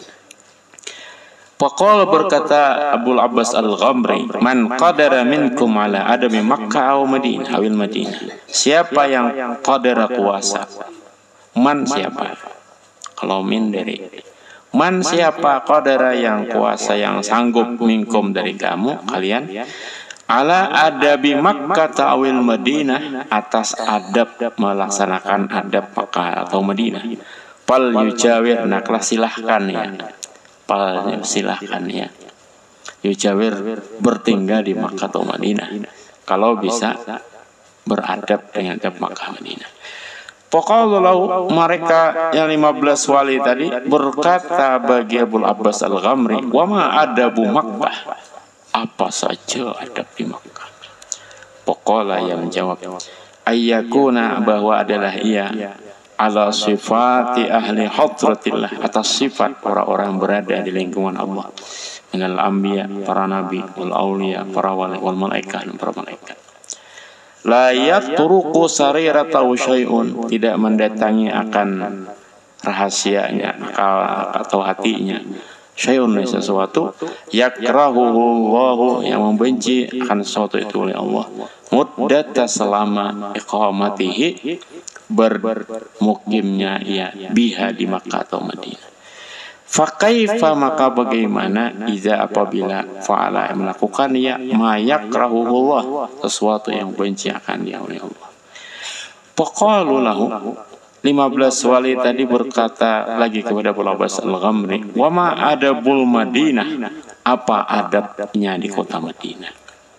Pokok berkata Abu Abbas Al-Ghamri, man qadara minkum ala adami Makkah atau Madinah awil Madinah, siapa yang qadara kuasa, man siapa, kalau min dari man siapa, qadara yang kuasa, yang sanggup, minkum dari kamu kalian, ala adabi Makkah ta'wil Madinah, atas adab melaksanakan adab Makkah atau Madinah. Pal yujawir, naklah silahkan ya, pal silahkan ya, yujawir bertinggal di Makkah atau Madinah kalau bisa beradab dengan adab Makkah Madinah. Pokoknya mereka yang lima belas wali tadi berkata bagi Abul Abbas Al-Ghamri, wa ma adabu Makkah, apa saja adab di Makkah. Pokoknya yang menjawab, ayyakuna, bahwa adalah ia, ala sifati ahli hadratillah, atas sifat orang-orang berada di lingkungan Allah, minal anbiya, para nabi, wal auliya, para wali, wal malaikat, dan para malaikat. La yatruku sariratahu syai'un, tidak mendatangi akan rahasianya atau hatinya, syai'un, sesuatu, yakrahuhullahu, yang membenci akan sesuatu itu oleh Allah, muddata, selama iqamatihi, bermukimnya ia biha, di Makkah atau Madinah. Fakaifa, maka bagaimana, iza, apabila fa'ala, melakukan ya ma yakrahuhullah, sesuatu yang benci akan dia oleh Allah. Faqalu lahu, lima belas wali tadi berkata lagi kepada Abul Abbas Al-Ghamri, wa ma adabul Madinah, apa adabnya di kota Madinah.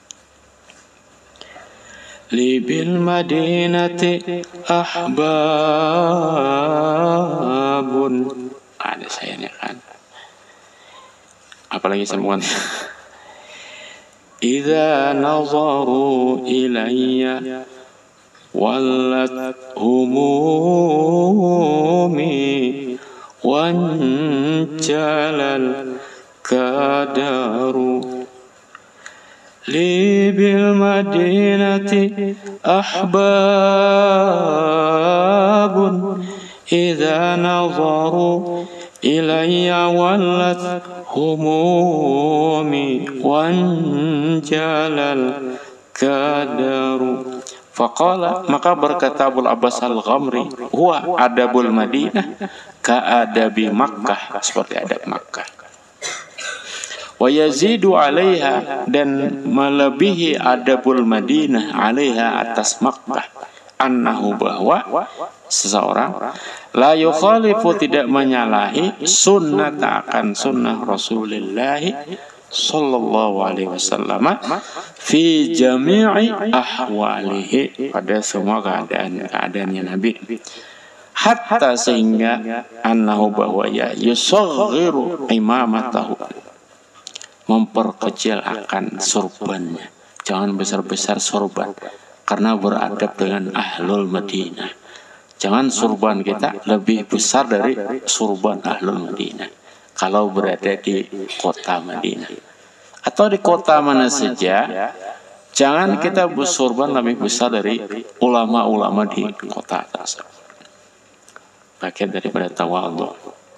Li bil madinati ahbabun, ada sayanya kan, apalagi sambungan, idza nazaru ilayya wallat humumi wanjalal kadaru. Li bil madinati ahbabun idza nazaru ilayya wallat humumi wanjalal kadaru. Faqala, maka berkata Abul Abbas Al-Ghamri, huwa adabul Madinah ka adabi Makkah, seperti adab Makkah. Wa yazidu alaiha, dan melebihi adabul Madinah alaiha, atas Makkah, annahu, bahwa seseorang la yukhalifu, tidak menyalahi sunnah, akan sunnah Rasulullah sallallahu alaihi wasallam fi jami'i ahwalihi, pada semua keadaan-keadaannya Nabi, hatta, sehingga, annahu, bahwa ya yusaghiru imamatahu, memperkecil akan sorbannya, jangan besar-besar sorban, karena beradab dengan ahlul Madinah. Jangan surban kita lebih besar dari surban ahlul Madinah kalau berada di kota Madinah, atau di kota mana saja. Jangan kita bersurban lebih besar dari ulama-ulama di kota tersebut. Bagian daripada tawadhu.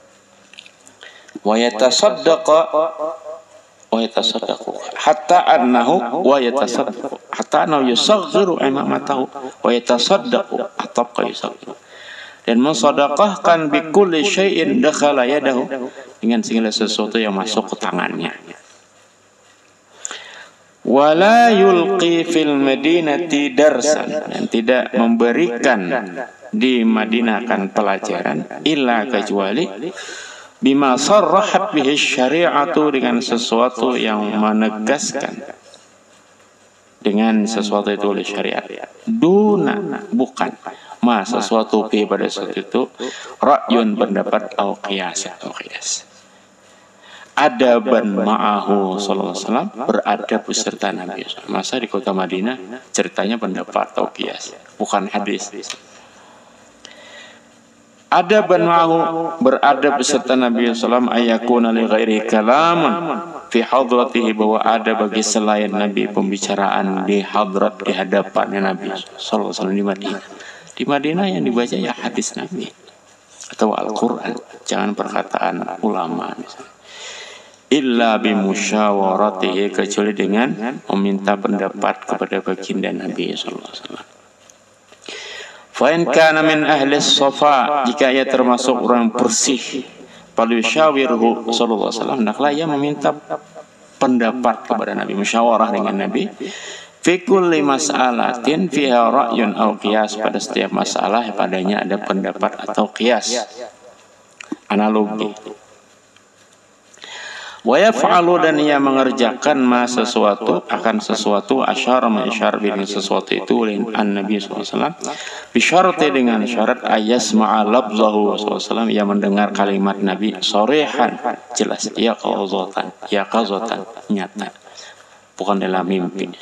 Wa yatasaddaqa wa yatasaddaqu hatta annahu wa yatasaddaqu hatta annahu yusaghiru imamatahu wa yatasaddaqu atabqa yusaghiru, dan mensedekahkan bi kulli syai'in dakhala yadahu, dengan segala sesuatu yang masuk ke tangannya. Wala yulqi fil madinati darsan, dan tidak memberikan di Madinah akan pelajaran, illa, kecuali, bima sarrahat bihi syari'atu, dengan sesuatu yang menegaskan dengan sesuatu itu oleh syariat. Duna, bukan, ma, sesuatu bi, pada sesuatu itu, ra'yun, pendapat, au qiyas, atau qiyas. Adaban ma'ahu sallallahu alaihi wasallam, beradab beserta Nabi. Masa di kota Madinah ceritanya pendapat atau qiyas, bukan hadis. Adaban ma'ahu, beradab beserta Nabi sallallahu alaihi wasallam, ayakuna li ghairi kalamun fi hadratihi, bahwa ada bagi selain Nabi pembicaraan di hadrat, di hadapannya Nabi sallallahu alaihi wasallam di Madinah. Di Madinah yang dibaca ya hadis Nabi atau Al-Quran, jangan perkataan ulama misalnya. Illa bimusyawaratihi, kecuali dengan meminta pendapat kepada baginda Nabi sallallahu alaihi wasallam. Fa in kana min ahli safa, jika ia termasuk orang bersih, falyushawirhu sallallahu alaihi wasallam, hendaklah ia meminta pendapat kepada Nabi, musyawarah dengan Nabi. Fi kulli mas'alatin fiha ra'yun aw qiyas, pada setiap masalah padanya ada pendapat atau qiyas, analogi. Wa yaf'alu, dan ia mengerjakan ma sesuatu akan sesuatu, asyara ma isyar dengan sesuatu itu oleh an-nabi sallallahu alaihi wasallam, bisyarati dengan syarat ayasma'a labzahu sallallahu alaihi wasallam, ia mendengar kalimat Nabi shorihan, jelas, ya qazatan, ya qazatan, nyata, bukan dalam mimpi.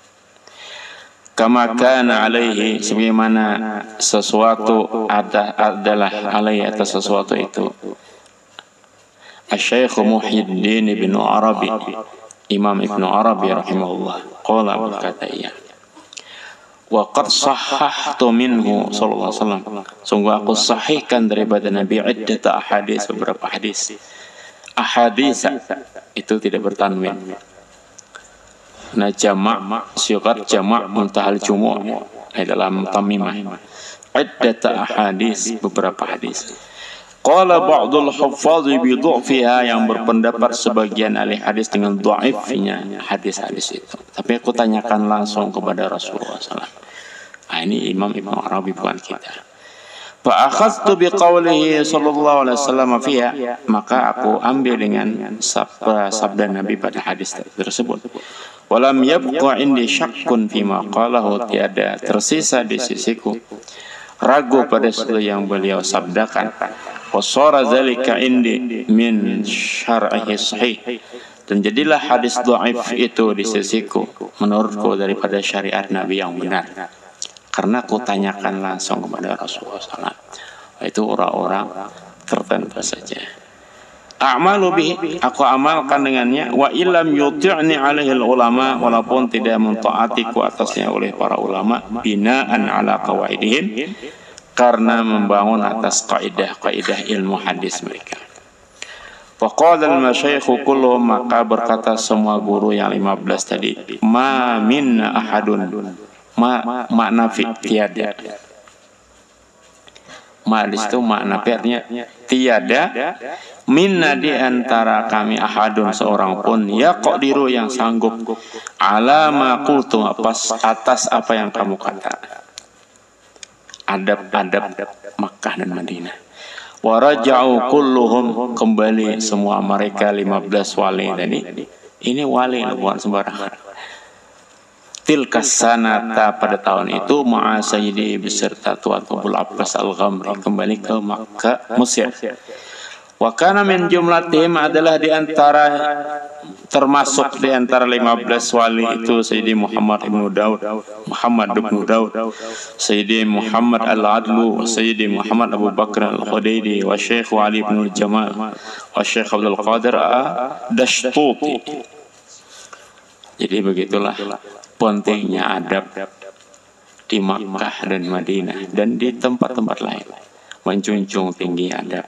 Kama kana alaihi, sebagaimana sesuatu ada adalah alaihi atas sesuatu itu, Asy-Syaikh Muhyiddin Ibnu Arabi, Imam Ibnu Arabi rahimahullah, qala, berkata ia, wa qad sahhahtu minhu sallallahu alaihi wasallam, sungguh aku sahihkan daripada Nabi iddata ahadits, beberapa hadis. Ahadits itu tidak bertanwin. Nah, jama' syigat jama' muntahal jumu' dalam tamimah. Iddata ahadits, beberapa hadis. Qala ba'dul huffazi bi dhu'fiha, yang berpendapat sebagian ahli hadis dengan dhaifnya hadis-hadis itu. Tapi aku tanyakan langsung kepada Rasulullah sallallahu alaihi wasallam. Ah, ini Imam Ibnu Arabi, bukan kita. Fa akhadtu bi qawlihi sallallahu alaihi wasallam fiha, maka aku ambil dengan sabda, sabda Nabi pada hadis tersebut. Walam yabqa indi syakkun fima qalahu, tiada tersisa di sisiku ragu pada sesuatu yang beliau sabdakan. Wasara dzalika indi min syar'ihi sahih, dan jadilah hadis dhaif itu di sisiku menurutku daripada syariat Nabi yang benar, karena aku tanyakan langsung kepada Rasulullah sallallahu alaihi wasallam. Itu orang-orang tertentu saja. A'malu bihi, aku amalkan dengannya. Wa illam yuti'ni alaihi ulama, walaupun tidak mentaatiku atasnya oleh para ulama, binaan ala qawaidihim, karena membangun atas kaidah-kaidah ilmu hadis mereka. Faqala al-masyaikh kulluhum, maka berkata semua guru yang lima belas tadi, ma minna ahadun, ma makna fi, tiada. Ma di situ makna artinya tiada, minna di antara kami ahadun, seorang pun, yaqdiru, yang sanggup, ala ma qultu, atas apa yang kamu kata. Adab-adab Makkah dan Madinah. Wa raja'u kulluhum, kembali semua mereka lima belas wali tadi. Ini wali, bukan sembarangan. Tilka sanata, pada tahun itu, ma'a sayyidi, beserta Tuan Abul Abbas Al-Ghamri, kembali ke Makkah, Mesir. Wa kana min jumlatihim, adalah di antara, termasuk di antara lima belas wali itu Sayyidi Muhammad ibnu Daud, Muhammad ibnu Daud, Sayyidi Muhammad Al-Adlu, Sayyidi Muhammad Abu Bakr Al-Khudaidi, wa Syekh Ali ibnu Jamal, wa Syekh Abdul Qadir Ad-Dashtuti. Jadi begitulah pentingnya adab di Makkah dan Madinah dan di tempat-tempat lain, menjunjung tinggi adab.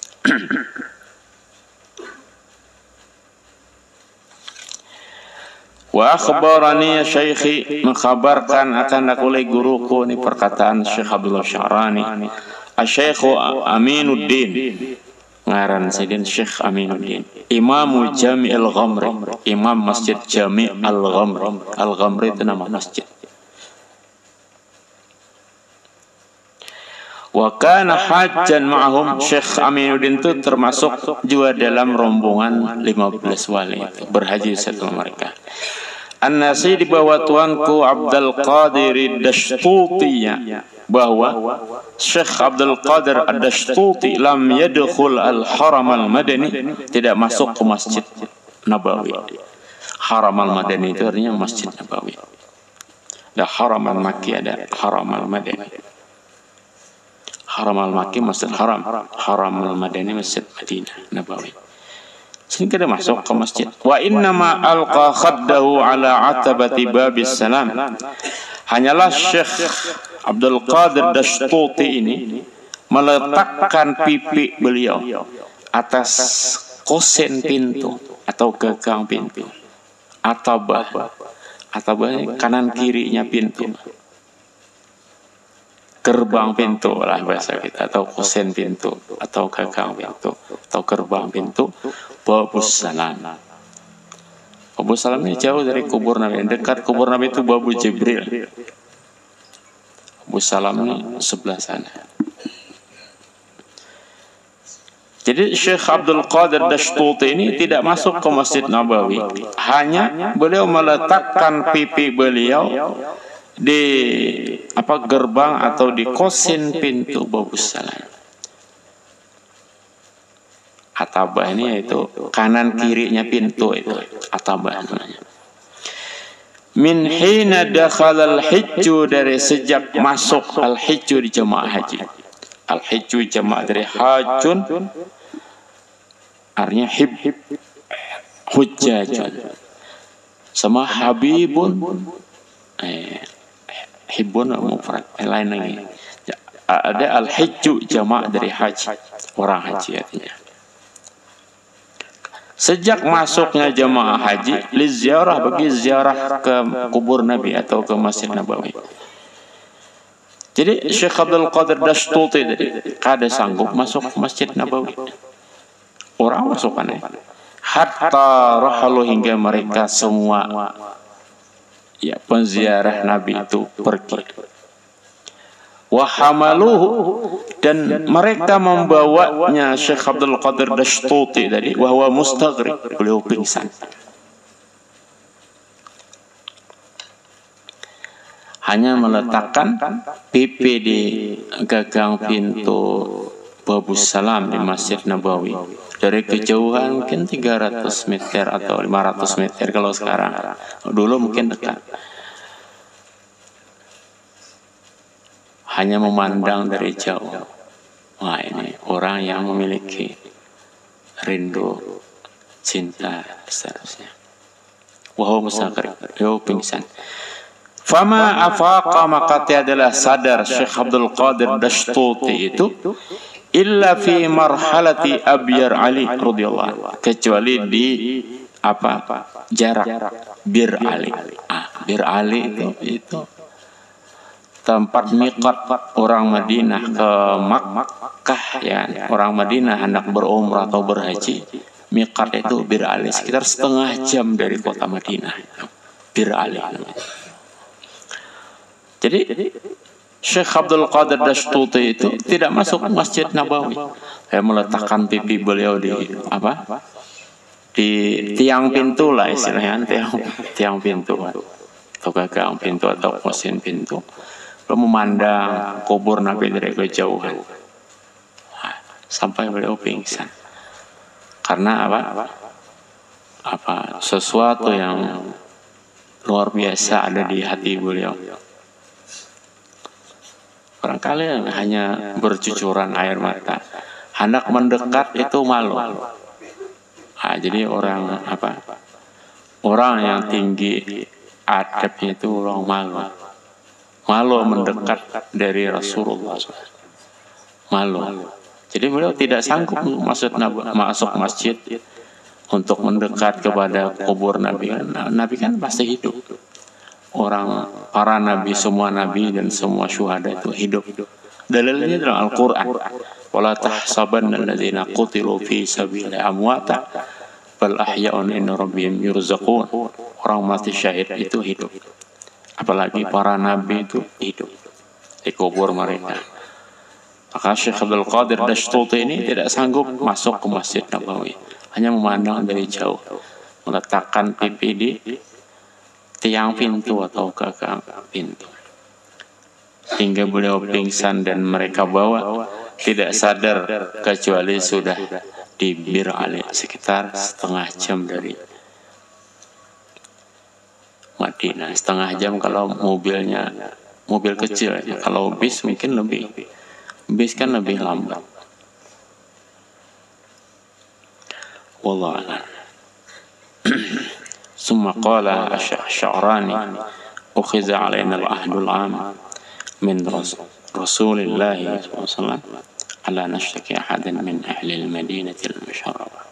Wa akhbarani syaikhi, mengkhabarkan akan aku oleh guruku, ini perkataan Syekh Abdullah Sya'rani, Asy-Syaikh Aminuddin, ngaran Sayyidina Syekh Aminuddin, Imam Jami' Al-Ghamri, Imam Masjid Jami' Al-Ghamri. Al-Ghamri itu nama masjid. Wa kana hajjan ma'ahum, Syekh Aminuddin itu termasuk juga dalam rombongan lima belas wali itu, berhaji setelah mereka. An-nasi, di bawah tuanku Abdul Qadir Ad-Dashtuti, bahwa Syekh Abdul Qadir Ad-Dashtuti lam yadkhul al-haram al-madani, tidak masuk ke Masjid Nabawi. Haram al-Madani itu artinya Masjid Nabawi. Ada haram al-Makki, ada haram al-Madani. Haram al-Makki Masjid Haram, haram al-Madani Masjid Madinah Nabawi. Sehingga dia masuk ke masjid. Wa innama alqa khaddahu ala atabati babis salam, hanyalah Syekh Abdul Qadir Dashtuti ini meletakkan pipi beliau atas kosen pintu atau gagang pintu, atabah, atabah kanan kirinya pintu, gerbang pintu lah bahasa kita, atau kosen pintu, atau gagang pintu, atau gerbang pintu, babus salam. Abu Salam ini jauh dari kubur Nabi. Dekat kubur Nabi itu Babu Jibril. Abu Salam ini sebelah sana. Jadi Syekh Abdul Qadir Dashtuti ini tidak masuk ke Masjid Nabawi. Hanya beliau meletakkan pipi beliau di apa gerbang atau di kosin pintu Babu Salam. Atabah ini yaitu kanan kirinya pintu itu. Atabah namanya. Min hina dakhala al-hijju, dari sejak masuk al-hijju di jemaah haji. Al-hijju jemaah dari hajun, artinya hib, hujjajun, sama habibun, eh, hibun mufrad, lain lagi. Ada al-hijju jemaah dari haji, orang haji artinya. Sejak masuknya jemaah haji, li ziarah, bagi ziarah ke kubur Nabi atau ke Masjid Nabawi. Jadi Syekh Abdul Qadir Dashtuti tadi kada sanggup masuk ke Masjid Nabawi. Orang masukannya. Hatta rahalu, hingga mereka semua ya penziarah Nabi itu pergi. Wahamaluhu, dan mereka membawanya Syekh Abdul Qadir Dashtuti tadi, wahwa mustaghrib, beliau pingsan. Hanya meletakkan pipi di gagang pintu Babu Salam di Masjid Nabawi. Dari kejauhan mungkin tiga ratus meter atau lima ratus meter kalau sekarang. Dulu mungkin dekat. Hanya memandang dari jauh. Wah, ini orang yang memiliki rindu, cinta, seterusnya. Wahai musafir, yo pingsan. Fama afaqa, maka tiadalah sadar Syekh Abdul Qadir Dashtuti itu illa fi marhalati Abyar Ali radhiyallahu anhu, kecuali di apa jarak Bir Ali. Ah, Bir Ali itu itu tempat miqat orang Madinah ke Makkah, ya. Orang Madinah hendak berumrah atau berhaji, miqat itu Bir Ali, sekitar setengah jam dari kota Madinah. Bir Ali. Jadi Syekh Abdul Qadir Dashtuti itu tidak masuk ke Masjid Nabawi. Saya meletakkan pipi beliau di apa? Di tiang pintu lah istilahnya, tiang, tiang pintu atau gagang pintu atau kosin pintu. Lalu memandang kubur Nabi dari kejauhan. Sampai beliau pingsan. Karena apa? Apa? Sesuatu yang luar biasa ada di hati beliau. Barangkali hanya bercucuran air mata. Hendak mendekat itu malu. Nah, jadi orang apa? Orang yang tinggi adabnya itu orang malu. Malu mendekat dari Rasulullah. Malu. Jadi beliau tidak sanggup masuk masuk masjid untuk mendekat kepada kubur Nabi. Nabi kan pasti hidup. Orang para nabi, semua nabi dan semua syuhada itu hidup. Dalilnya dalam Al-Quran. Wala tahsabanna alladzina qutilu fi sabilillahi amwata bal ahya'un inda rabbihim yurzaqun. Orang mati syahid itu hidup. Apalagi para nabi itu hidup di kubur mereka. Maka Syekh Abdul Qadir Dashtuti ini tidak sanggup masuk ke Masjid Nabawi. Hanya memandang dari jauh. Meletakkan pipi di tiang pintu atau gagang pintu. Hingga beliau pingsan dan mereka bawa, tidak sadar kecuali sudah di Bir Ali, sekitar setengah jam dari Madinah. Setengah jam kalau mobilnya mobil kecil, ya. Kalau bis mungkin lebih. Bis kan lebih lambat. Wallahu a'lam. Summa qala Asy-Sya'rani ukhiza 'alaina al-'ahdul 'am min Rasulillah sallallahu alaihi wasallam ala nashtaki ahadan min ahli al-Madinati al-musharrafah.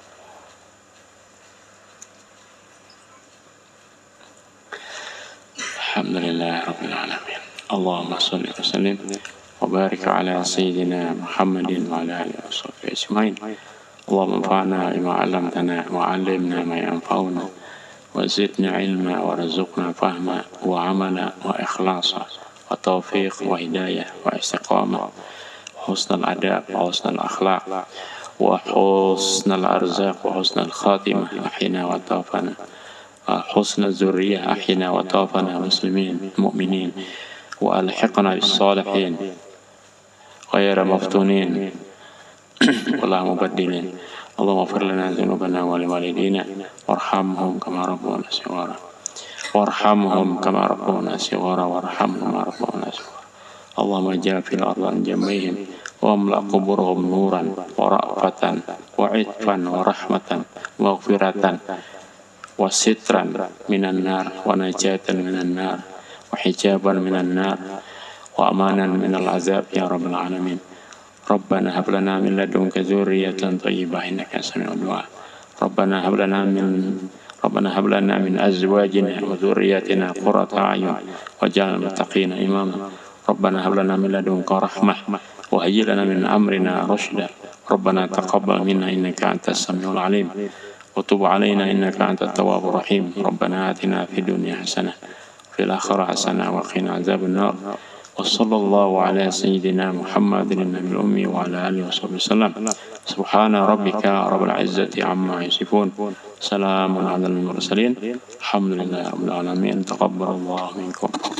Alhamdulillah Rabbil Alamin. Allahumma salli wa sallim wa barik ala Sayyidina Muhammadin wa ala alihi wa sahbihi ajma'in. Allahumma anfa'na bima 'allamtana wa 'allimna ma yanfa'una وزدنا علما ورزقنا فهما وعملا وإخلاصا وتوفيق وهداية واستقامة وحسن الأداب وحسن الأخلاق وحسن الأرزاق وحسن الخاتمة أحينا وتوفنا وحسن الذرية أحينا وتوفنا مسلمين مؤمنين وألحقنا بالصالحين غير مفتونين ولا مبدلين. اللهم اغفر لنا ذنوبنا ولوالدينا وارحمهم كما ربونا صغارا وارحمهم كما ربونا صغارا وارحمهم كما ربونا صغارا. اللهم اجعل في الأرض جميعهم واملأ قبورهم نورا ورأفة وعطفا ورحمة ومغفرة وسترا من النار ونجاة من النار وحجابا من النار وأمانا من العذاب يا رب العالمين. ربنا هب لنا من لدنك ذرية طيبة إنك سميع الدعاء. ربنا هب لنا من ربنا هب لنا من أزواجنا وذرياتنا قرة أعين واجعلنا المتقين إماما. ربنا هب لنا من لدنك رحمة وهيئ لنا من أمرنا رشدا. ربنا تقبل منا إنك أنت السميع العليم وتب علينا إنك أنت التواب الرحيم. ربنا آتنا في الدنيا حسنة في الآخرة حسنة وقنا عذاب النار. وصلى الله على سيدنا محمد النبي الأمي وعلى آله وصحبه وسلم. سبحان ربك رب العزة عما يصفون سلام على المرسلين الحمد لله رب العالمين. تقبل الله منكم.